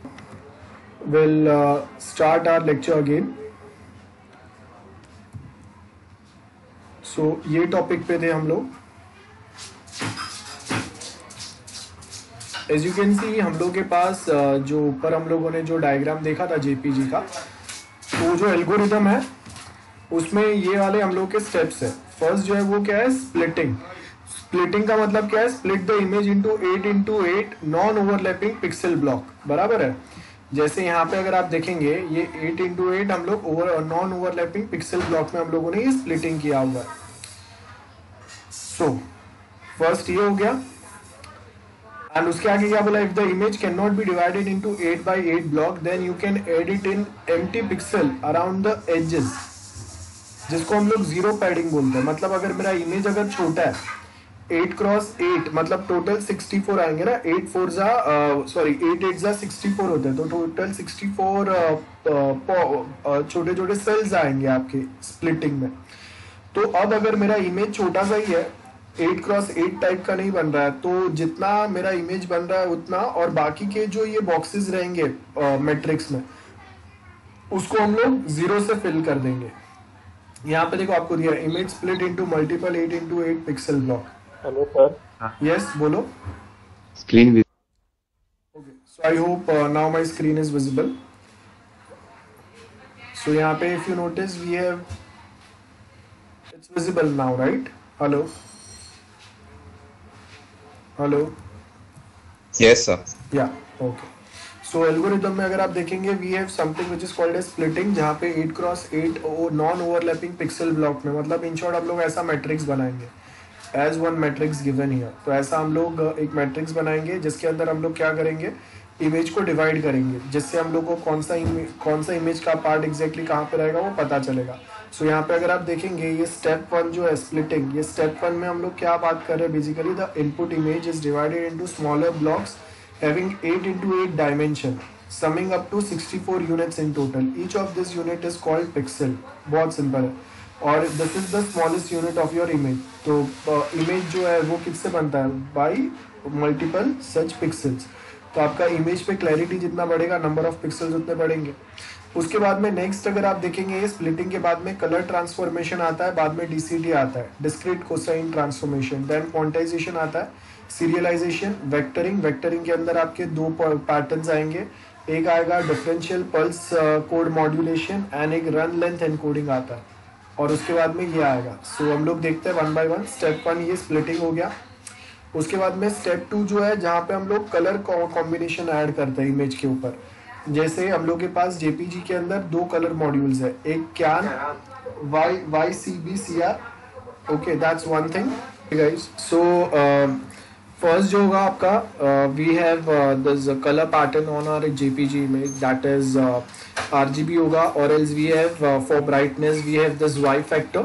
Will start our lecture again. So ये टॉपिक पे थे हम लोग। एज यू कैन सी हम लोग के पास जो ऊपर हम लोगों ने जो डायग्राम देखा था जेपीजी का, तो जो एल्गोरिदम है उसमें ये वाले हम लोग के स्टेप्स है। फर्स्ट जो है वो क्या है, स्प्लिटिंग। स्प्लिटिंग का मतलब क्या है, split the image into eight into eight non overlapping pixel block, बराबर है। जैसे यहाँ पे अगर आप देखेंगे ये एट इंटू एट हम लोग over non overlapping pixel block में हम लोगों ने ये स्प्लिटिंग किया हुआ है। सो फर्स्ट ये हो गया, एंड उसके आगे क्या बोला, if the image can not be divided into eight by eight block then you can edit in empty pixel around the edges, जिसको हम लोग जीरो पैडिंग बोलते हैं। मतलब अगर मेरा इमेज अगर छोटा है एट क्रॉस एट, मतलब टोटल सिक्सटी फोर आएंगे ना, एट फोर जा सॉरी एट एट जा सिक्सटी फोर होते हैं, तो टोटल सिक्सटी फोर छोटे छोटे सेल्स आएंगे आपके स्प्लिटिंग में। तो अब अगर मेरा इमेज छोटा सा ही है, एट क्रॉस एट टाइप का नहीं बन रहा है, तो जितना मेरा इमेज बन रहा है उतना, और बाकी के जो ये बॉक्सेस रहेंगे मैट्रिक्स में उसको हम लोग जीरो से फिल कर देंगे। यहाँ पे देखो आपको दिया image split into multiple eight into eight pixel block. Hello sir. Yes बोलो। स्क्रीन भी okay, so I hope now my screen is visible. So यहाँ पे if you notice we have it's visible now, right? Hello hello yes sir. Yeah okay. So algorithm में अगर आप देखेंगे we have something which is called as splitting, जहाँ पे eight cross eight non overlapping pixel block में, मतलब in short हम लोग ऐसा मैट्रिक्स बनाएंगे as one matrix given here. तो ऐसा हम लोग एक मैट्रिक्स बनाएंगे जिसके अंदर हम लोग क्या करेंगे, इमेज को डिवाइड करेंगे, जिससे हम लोग को कौन सा इमेज कौन सा इमेज का पार्ट एग्जैक्टली कहाँ पे रहेगा वो पता चलेगा। सो so, यहाँ पे अगर आप देखेंगे ये स्टेप वन जो है स्प्लिटिंग, ये स्टेप वन में हम लोग क्या बात कर रहे हैं, basically the input image is divided into smaller blocks having eight into eight dimension summing up to sixty-four units in total. Each of this unit is called pixel. बहुत सिंपल है। और this is the smallest unit of your image. तो image uh, जो है वो किससे बनता है, बाई मल्टीपल सच पिक्सल्स। तो आपका इमेज पे क्लैरिटी जितना बढ़ेगा, नंबर ऑफ पिक्सल्स उतने बढ़ेंगे। उसके बाद में नेक्स्ट अगर आप देखेंगे, स्प्लिटिंग के बाद में कलर ट्रांसफॉर्मेशन आता है, बाद में डीसीटी आता है, discrete cosine transformation, then quantization आता है, सीरियलाइजेशन, वेक्टरिंग। वेक्टरिंग के अंदर आपके दो पैटर्न्स आएंगे, एक आएगा differential pulse code modulation and एक रन लेंथ एनकोडिंग आता है, और उसके बाद में ये आएगा। सो so, हम लोग देखते हैं one by one. Step one ये स्प्लिटिंग हो गया। उसके बाद में स्टेप टू जो है, जहाँ पे हम लोग कलर कॉम्बिनेशन ऐड करते हैं इमेज के ऊपर। जैसे हम लोग के पास जेपीजी के अंदर दो कलर मॉड्यूल्स है, एक कैन Y Y C B C R. Okay, that's one thing guys. So first जो होगा आपका, we have this colour pattern on our JPG image, that is RGB होगा, और else we have for brightness we have this Y factor,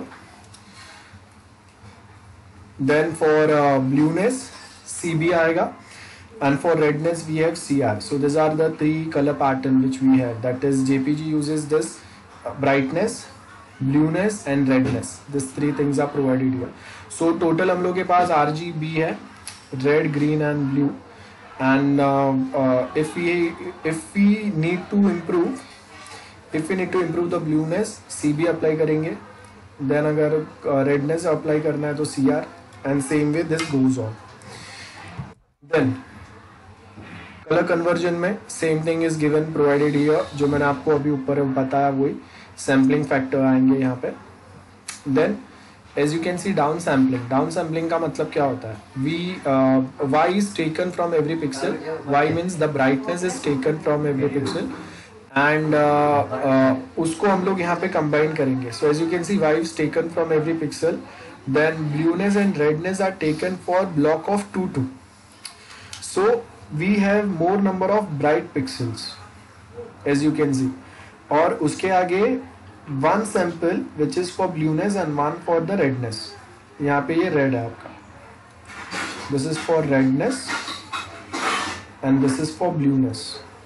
then for blueness C B आएगा, and for redness we have C R. So these are the three color pattern which we have, that is J P G uses this uh, brightness, blueness and redness. These three things are provided here. So total हम लोग के पास R G B है, red, green and blue, and uh, uh, if we if we need to improve if we need to improve the blueness, C B apply करेंगे, then अगर uh, redness apply करना है तो C R, and same way this goes on. Then colour conversion में same thing is given provided here, जो मैंने आपको अभी ऊपर बताया वही सैम्पलिंग फैक्टर आएंगे यहाँ पे। Then as you can see down sampling. Down sampling का मतलब क्या होता है, we Y is taken from every pixel, Y means the brightness is taken from every pixel, and उसको हम लोग यहाँ पे कंबाइन करेंगे। So as you can see Y is taken from every pixel, then blueness and redness are taken for block of two two. सो we have more number of bright pixels as you can see, और उसके आगे one sample which is for blueness and one for the redness। यहाँ पे ये red है आपका, this is for redness and this is for blueness।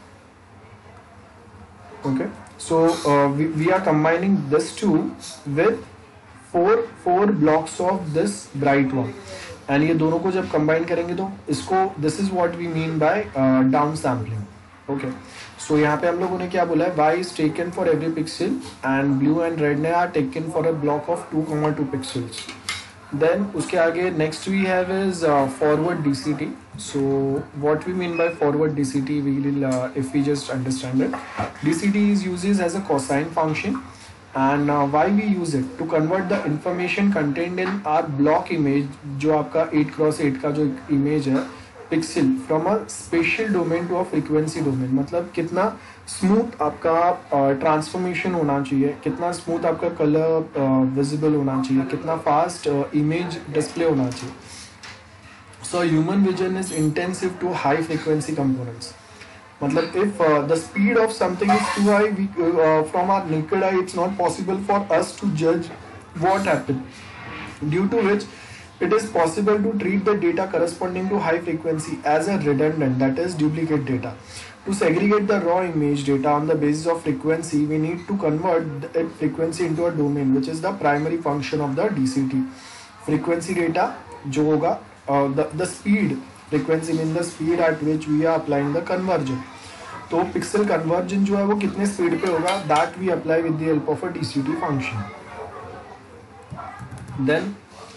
okay, so uh, we, we are combining this two with four four blocks of this bright one, and ये दोनों को जब combine करेंगे तो इसको, this is what we mean by down sampling. Okay, so यहाँ पे हम लोगों ने क्या बोला है, Y is taken for every pixel and blue and red ने are taken for a block of two comma two pixels. Then उसके आगे next we have is forward DCT. So what we mean by forward DCT, we will if we just understand it, DCT is uses as a cosine function, and uh, why we use it to convert the information contained in our block image, जो आपका eight cross eight का जो इमेज है pixel, from a spatial domain to a frequency domain. मतलब कितना smooth आपका transformation uh, होना चाहिए, कितना स्मूथ आपका कलर विजिबल uh, होना चाहिए, कितना फास्ट इमेज डिस्प्ले होना चाहिए। So human vision is intensive to high frequency components. मतलब if uh, the speed of something is too high, we, uh, from our naked eye it's not possible for us to judge what happened, due to which it is possible to treat the data corresponding to high frequency as a redundant, that is duplicate data. To segregate the raw image data on the basis of frequency, we need to convert that frequency into a domain, which is the primary function of the D C T. Frequency data जो होगा, uh, the the speed, frequency mean the speed at which we are applying the conversion. तो pixel conversion जो है वो कितने speed पे होगा, that we apply with the help of a D C T function. Then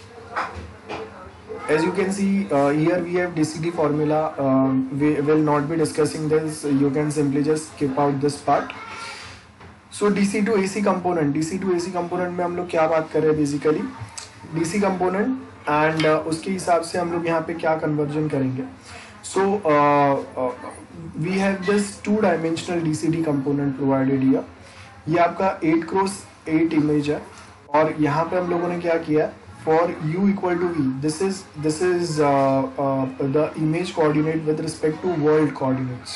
as you can see uh, here we have D C T formula. Uh, we will not be discussing this, you can simply just skip out this part. So D C to A C component, D C to A C component में हम लोग क्या बात कर रहे हैं, basically D C component and uh, उसके हिसाब से हम लोग यहाँ पे क्या कन्वर्जन करेंगे। So we have this two dimensional DCT component provided here. ये आपका एट क्रॉस एट इमेज है, और यहाँ पे हम लोगों ने क्या किया, for u equal to v, this is this is the image coordinate with respect to world coordinates.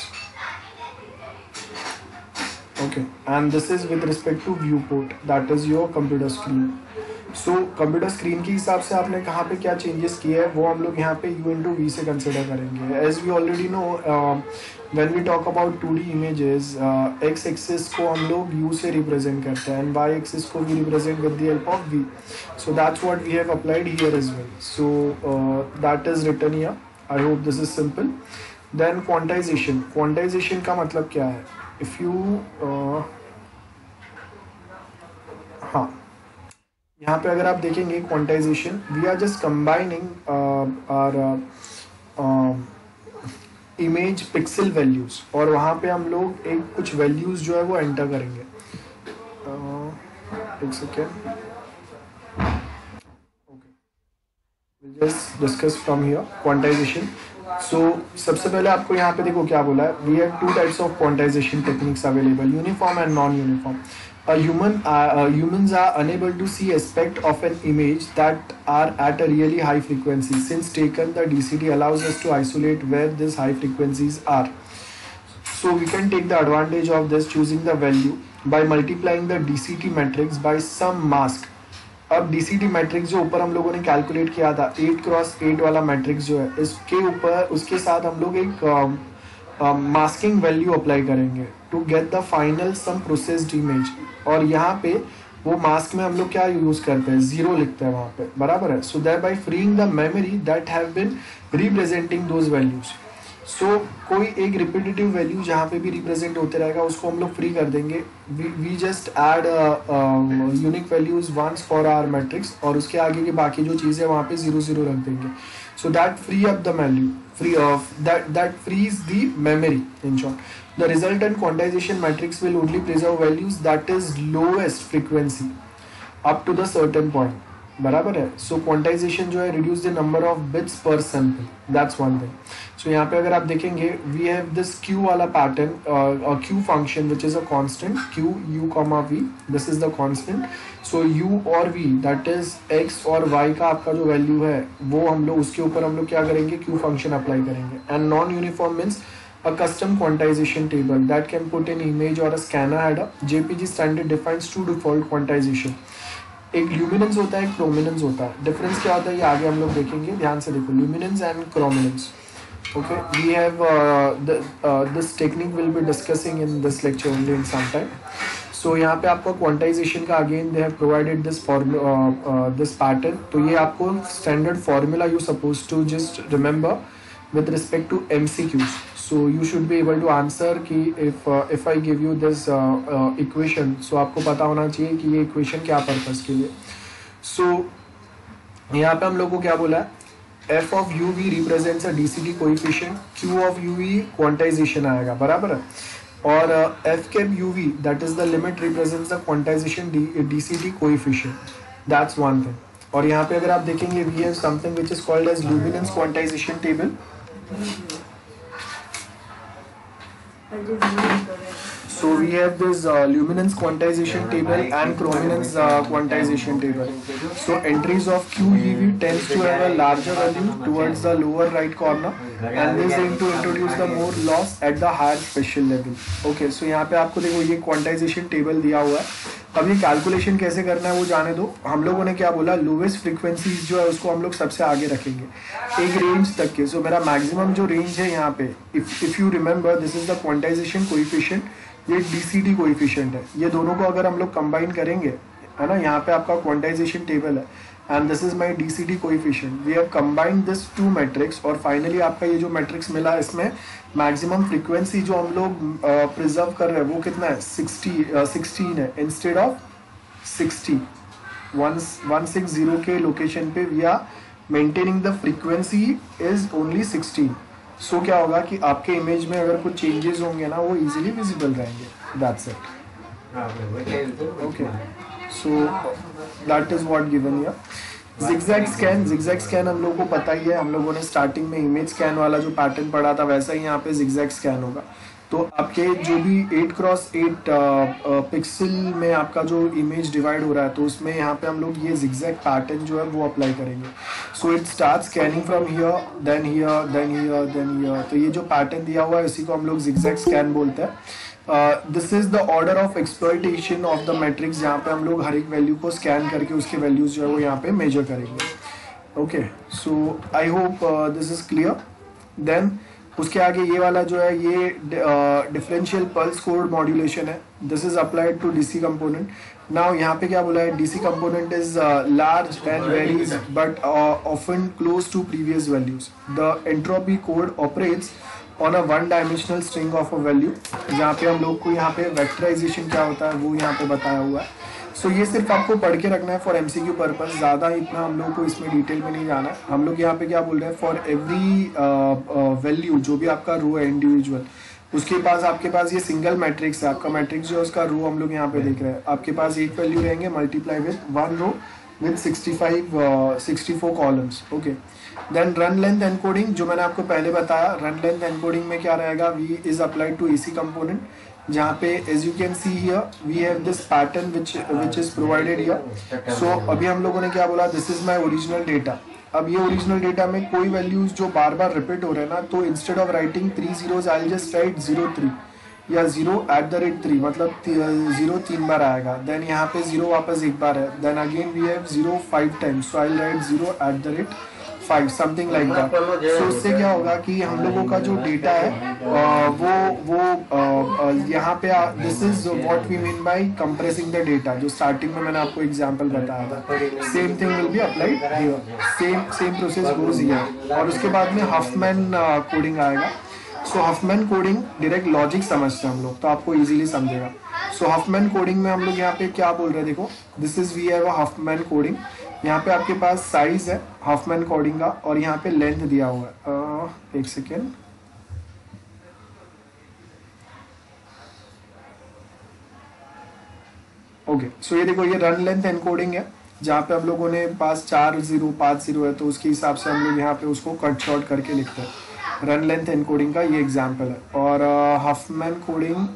Okay, and this is with respect to view port, that is your computer screen. So computer screen के हिसाब से आपने कहाँ पे क्या changes किए हैं वो हम लोग यहाँ पे u इंटू वी से कंसिडर करेंगे. As we already know when we talk about two D images, X axis को हम लोग u से रिप्रेजेंट करते हैं एंड वाई एक्सिस को we represent with the help of v. So that's what we have applied here as well. So that is written here. I hope this is simple. Then quantization. Quantization का मतलब क्या है? If you uh, हाँ, यहाँ पे अगर आप देखेंगे quantization, we are just combining our image pixel values और वहाँ पे हम लोग एक कुछ वैल्यूज जो है वो एंटर करेंगे. uh, एक second. Okay, will just discuss from here quantization. So सबसे पहले आपको यहाँ पे देखो क्या बोला है. We have two types of quantization techniques available, uniform and non uniform. A human, uh, uh, humans are unable to see aspect of an image that are at a really high frequency. Since taken, the D C T allows us to isolate where these high frequencies are. So we can take the advantage of this choosing the value by multiplying the D C T matrix by some mask. अब D C T matrix जो ऊपर हम लोगों ने calculate किया था, eight cross eight वाला matrix जो है, इसके ऊपर उसके साथ हम लोग एक मास्किंग वैल्यू अप्लाई करेंगे to get the final some processed image. और यहाँ पे वो मास्क में हम लोग क्या यूज करते हैं? जीरो लिखते हैं वहाँ पे, बराबर है. So that by freeing the memory that have been representing those values. सो कोई एक रिपीटेटिव वैल्यू जहाँ पे भी रिप्रेजेंट होते रहेगा उसको हम लोग फ्री कर देंगे. We just add unique values once for our matrix और उसके आगे की बाकी जो चीज़ें वहाँ पे जीरो जीरो रख देंगे. So that free up the value free of that that frees the memory. In short, the resultant quantization matrix will only preserve values that is lowest frequency up to the certain point. बराबर है. सो quantization जो है reduce the number of bits per sample. That's one thing. So यहाँ पे अगर आप देखेंगे we have this Q वाला pattern, Q function which is a constant, Q U comma V. This is the constant. So U और V that is X और Y का आपका जो वैल्यू है वो हम लोग उसके ऊपर हम लोग क्या करेंगे? क्यू फंक्शन अप्लाई करेंगे. And non uniform means a custom quantization table that can put an image or a scanner header. J P G standard defines two default quantization. एक ल्यूमिनेंस होता है, एक प्रोमिनेंस होता है. डिफरेंस क्या होता है ये आगे हम लोग देखेंगे. ध्यान से देखो, luminance and chrominance. Okay, we have this technique will be discussing in this lecture only in some time. So यहाँ पे आपको क्वांटाइजेशन का again they have provided this this pattern. तो ये आपको standard formula you suppose to just remember with respect to M C Qs. So you should be able to answer कि if uh, if I give you this uh, uh, equation, so आपको पता होना चाहिए कि ये equation क्या purpose के लिए. So यहाँ पे हम लोग को क्या बोला है? F of U V represents a D C T coefficient, Q of U V quantization आएगा, बराबर है. और uh, F cap U V that is the limit represents the quantization D, D C T coefficient. That's one thing. और यहाँ पे अगर आप देखेंगे we have something which is called as luminance quantization table. So we have this uh, luminance quantization table and chrominance uh, quantization table. So entries of Q E V tends to have a larger value towards the lower right corner, and this aim to introduce the more loss at the higher spatial level. Okay, so यहाँ पे आपको देखो ये quantization table दिया हुआ है. अब ये कैलकुलेशन कैसे करना है वो जाने दो. हम लोगों ने क्या बोला? लोवेस्ट फ्रीक्वेंसीज जो है उसको हम लोग सबसे आगे रखेंगे एक रेंज तक के. सो so, मेरा मैक्सिमम जो रेंज है यहाँ पे, if if you remember, this is the quantization coefficient, ये डीसीटी कोएफिशिएंट है. ये दोनों को अगर हम लोग कंबाइन करेंगे, है ना, यहाँ पे आपका क्वांटाइजेशन टेबल है and this is my DCT coefficient. We have combined this two matrix और फाइनली आपका ये जो मैट्रिक्स मिला इसमें मैक्सिमम फ्रीक्वेंसी जो हम लोग प्रिजर्व कर रहे हैं वो कितना है? सिक्सटी सिक्सटीन है instead of sixty. One six zero के लोकेशन पे we are maintaining the frequency is only sixteen. So क्या होगा कि आपके इमेज में अगर कुछ चेंजेस होंगे ना वो इजीली विजिबल रहेंगे. That's it. Okay, so that is what given here. Zigzag scan. Zigzag scan हम लोगों को पता ही है, हम लोगों ने स्टार्टिंग में इमेज स्कैन वाला जो पैटर्न पढ़ा था वैसा ही यहाँ पे जिगजैग स्कैन होगा. तो आपके जो भी एट क्रॉस एट पिक्सल में आपका जो इमेज डिवाइड हो रहा है तो उसमें यहाँ पे हम लोग ये जिगजैग पैटर्न जो है वो अप्लाई करेंगे. So it start scanning from here then here then here then here. तो ये जो पैटर्न दिया हुआ है इसी को हम लोग जिगजैग स्कैन बोलते हैं. This is the order of exploitation of the matrix, जहाँ पे हम लोग हर एक वैल्यू को स्कैन करके उसके वैल्यूज जो है वो यहाँ पे मेजर करेंगे. Okay, so I hope this is clear. Then उसके आगे ये वाला जो है ये डिफरेंशियल पल्स कोड मॉड्यूलेशन है. This is applied to DC component. Now यहाँ पे क्या बोला है, DC component is large and varies but often close to previous values. The entropy code operates on a one dimensional string of a value, जहाँ पे हम लोग को यहाँ पे वेक्टराइजेशन क्या होता है वो यहाँ पे बताया हुआ है. सो so, ये सिर्फ आपको पढ़ के रखना है फॉर एमसीक्यू पर्पस, ज़्यादा इतना हम लोग को इसमें डिटेल में नहीं जाना है. हम लोग यहाँ पे क्या बोल रहे हैं, फॉर एवरी वैल्यू जो भी आपका रो है इंडिविजुअल, उसके पास आपके पास ये सिंगल मैट्रिक्स है. आपका मैट्रिक्स जो है उसका रो हम लोग यहाँ पे देख रहे हैं. आपके पास एक वैल्यू रहेंगे multiply with one row with sixty five sixty four columns. Okay, then run length encoding जो मैंने आपको पहले बताया. रन लेंथ एनकोडिंग में क्या रहेगा, we is applied to AC component, जहाँ पे as you can see here we have this pattern which which is provided here. So अभी हम लोगों ने क्या बोला, this is my original data. अब ये ओरिजिनल डेटा में कोई वैल्यूज जो बार बार रिपीट हो रहे हैं ना, तो instead of writing three zeros I just write zero three या zero at the rate three, मतलब जीरो तीन बार आएगा. देन यहाँ पे जीरो वापस एक बार है. Then again we have zero five times, so I write zero at the rate five, something like that. So उससे क्या होगा कि हम लोगों का जो डेटा है आ, वो वो यहाँ पे this is what we mean by compressing the data, जो स्टार्टिंग में मैंने आपको एग्जांपल बताया था. Same thing will be applied here, same same process goes here. और उसके बाद में हफमैन कोडिंग आएगा. So Huffman coding direct logic समझते हैं हम लोग, तो आपको इजीली समझेगा. सो हफमैन कोडिंग में हम लोग यहाँ पे क्या बोल रहे हैं, देखो this is we have a Huffman coding. यहाँ पे आपके पास साइज है हफमैन कोडिंग का और यहाँ पे लेंथ दिया हुआ है. uh, एक सेकेंड, ओके. सो ये देखो ये रन लेंथ एनकोडिंग है, जहाँ पे हम लोगों ने पास चार जीरो पाँच जीरो है, तो उसके हिसाब से हम लोग यहाँ पे उसको कट शॉर्ट करके लिखते हैं. रन लेंथ एनकोडिंग का ये एग्जाम्पल है. और हफमैन कोडिंग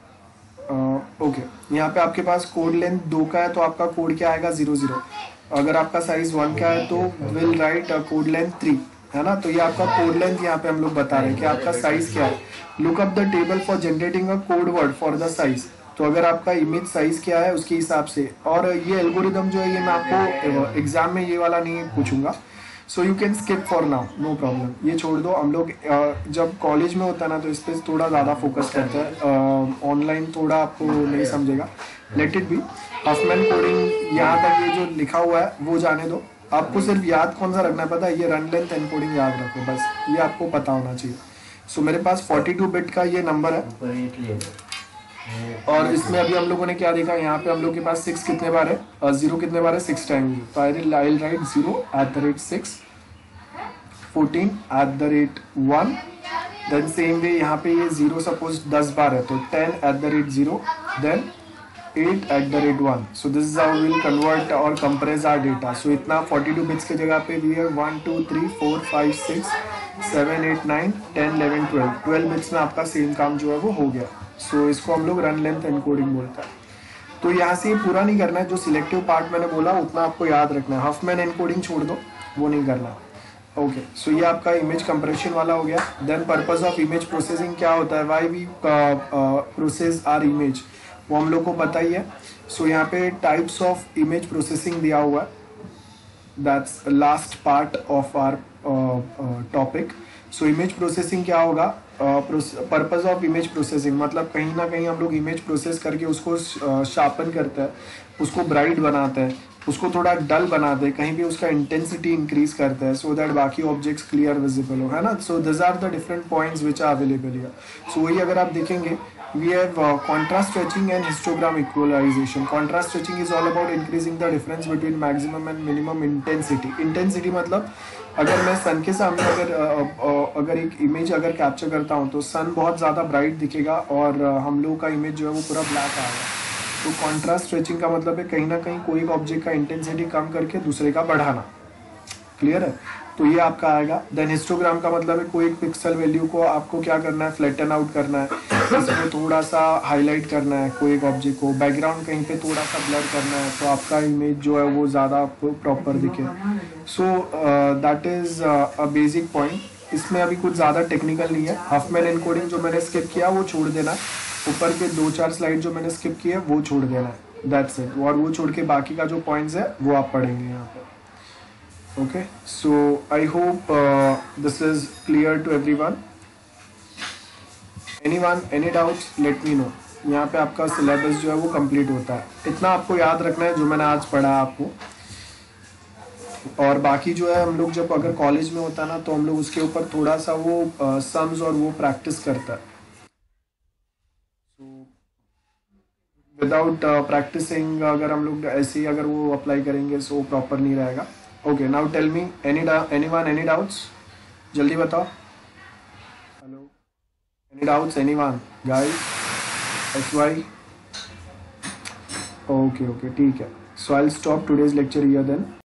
ओके, यहाँ पे आपके पास कोड लेंथ दो का है, तो आपका कोड क्या आएगा, जीरो जीरो. अगर आपका साइज वन का है तो will write code length three, है ना. तो ये आपका कोड लेंथ यहाँ पे हम लोग बता रहे हैं कि आपका साइज क्या है. Look up the table for generating a code word for the size. तो अगर आपका इमेज साइज क्या है उसके हिसाब से. और ये एल्गोरिदम जो है ये मैं आपको एग्जाम में ये वाला नहीं पूछूंगा, so you can skip for now, no problem, ये छोड़ दो. हम लोग जब कॉलेज में होता है ना तो इस पर थोड़ा ज़्यादा फोकस करते हैं, ऑनलाइन थोड़ा आपको नहीं समझेगा. Let it be. Huffman coding यहाँ तक ये जो लिखा हुआ है वो जाने दो. आपको सिर्फ याद कौन सा रखना है पता है, ये रन लेंथ एनकोडिंग याद रखो बस, ये आपको पता होना चाहिए. सो so, मेरे पास फोर्टी टू बिट का ये नंबर है और इसमें अभी हम लोगों ने क्या देखा, यहाँ पे हम लोग के पास सिक्स कितने बार है, जीरो कितने बार है, सिक्स टाइम. तो I will write zero at the rate six, fourteen at the rate one. Then same way यहाँ पे ये जीरो सपोज दस बार है, तो ten at the rate zero, then eight at the rate one. So this is how we will convert और compress our data. So इतना forty two bits की जगह पे we have one two three four five six seven eight nine ten eleven twelve twelve bits में आपका same काम जो है वो हो गया. सो so, इसको हम लोग रन लेंथ एनकोडिंग बोलते हैं. तो यहाँ से पूरा नहीं करना है, जो सिलेक्टिव पार्ट मैंने बोला उतना आपको याद रखना है. हफमैन एनकोडिंग छोड़ दो, वो नहीं करना. ओके, सो ये आपका इमेज कंप्रेशन वाला हो गया. Then purpose of image processing क्या होता है, why we process our image, वो हम लोग को पता ही है. सो so, यहाँ पे टाइप्स ऑफ इमेज प्रोसेसिंग दिया हुआ है, that's last part of our topic. So image processing क्या होगा, पर्पस ऑफ इमेज प्रोसेसिंग मतलब कहीं ना कहीं हम लोग इमेज प्रोसेस करके उसको शार्पन करते हैं, उसको ब्राइट बनाते हैं, उसको थोड़ा डल बनाते हैं, कहीं भी उसका इंटेंसिटी इंक्रीज करते हैं, सो दैट बाकी ऑब्जेक्ट्स क्लियर विजिबल हो, है ना. So this are the different points which are available here. So वही अगर आप देखेंगे we have uh, contrast stretching and histogram equalization. Contrast stretching is all about increasing the difference between maximum and minimum intensity. Intensity मतलब अगर मैं सन के सामने अगर uh, uh, अगर एक इमेज अगर कैप्चर करता हूँ तो सन बहुत ज़्यादा ब्राइट दिखेगा और uh, हम लोगों का इमेज जो है वो पूरा ब्लैक आएगा. तो कॉन्ट्रास्ट स्ट्रेचिंग का मतलब है कहीं ना कहीं कोई एक ऑब्जेक्ट का इंटेंसिटी कम करके दूसरे का बढ़ाना. क्लियर है. तो ये आपका आएगा. देन हिस्टोग्राम का मतलब है कोई एक पिक्सल वैल्यू को आपको क्या करना है, फ्लैटन आउट करना है, इसमें थोड़ा सा हाईलाइट करना है कोई एक ऑब्जेक्ट को, बैकग्राउंड कहीं पे थोड़ा सा ब्लर करना है, तो आपका इमेज जो है वो ज़्यादा आपको प्रॉपर दिखे. So that is a basic point. इसमें अभी कुछ ज़्यादा टेक्निकल नहीं है. हफमैन एनकोडिंग जो मैंने स्किप किया वो छोड़ देना. ऊपर के दो चार स्लाइड जो मैंने स्किप किए वो छोड़ देना है, दैट्स इट। और वो छोड़ के बाकी का जो पॉइंट्स है वो आप पढ़ेंगे यहाँ पे। Okay, so I hope this is clear to everyone. Anyone any doubts let me know. यहाँ पे आपका सिलेबस जो है वो कंप्लीट होता है। इतना आपको याद रखना है जो मैंने आज पढ़ा आपको। और बाकी जो है हम लोग जब अगर कॉलेज में होता है ना तो हम लोग उसके ऊपर थोड़ा सा वो सम्स uh, और वो प्रैक्टिस करता है। विदाउट प्रैक्टिसिंग अगर हम लोग ऐसे ही अगर वो अप्लाई करेंगे सो प्रॉपर नहीं रहेगा। Okay, now tell me any anyone any doubts, जल्दी बताओ। Hello, any doubts anyone guys? H Y? Okay okay ठीक है। So I will stop today's lecture here then.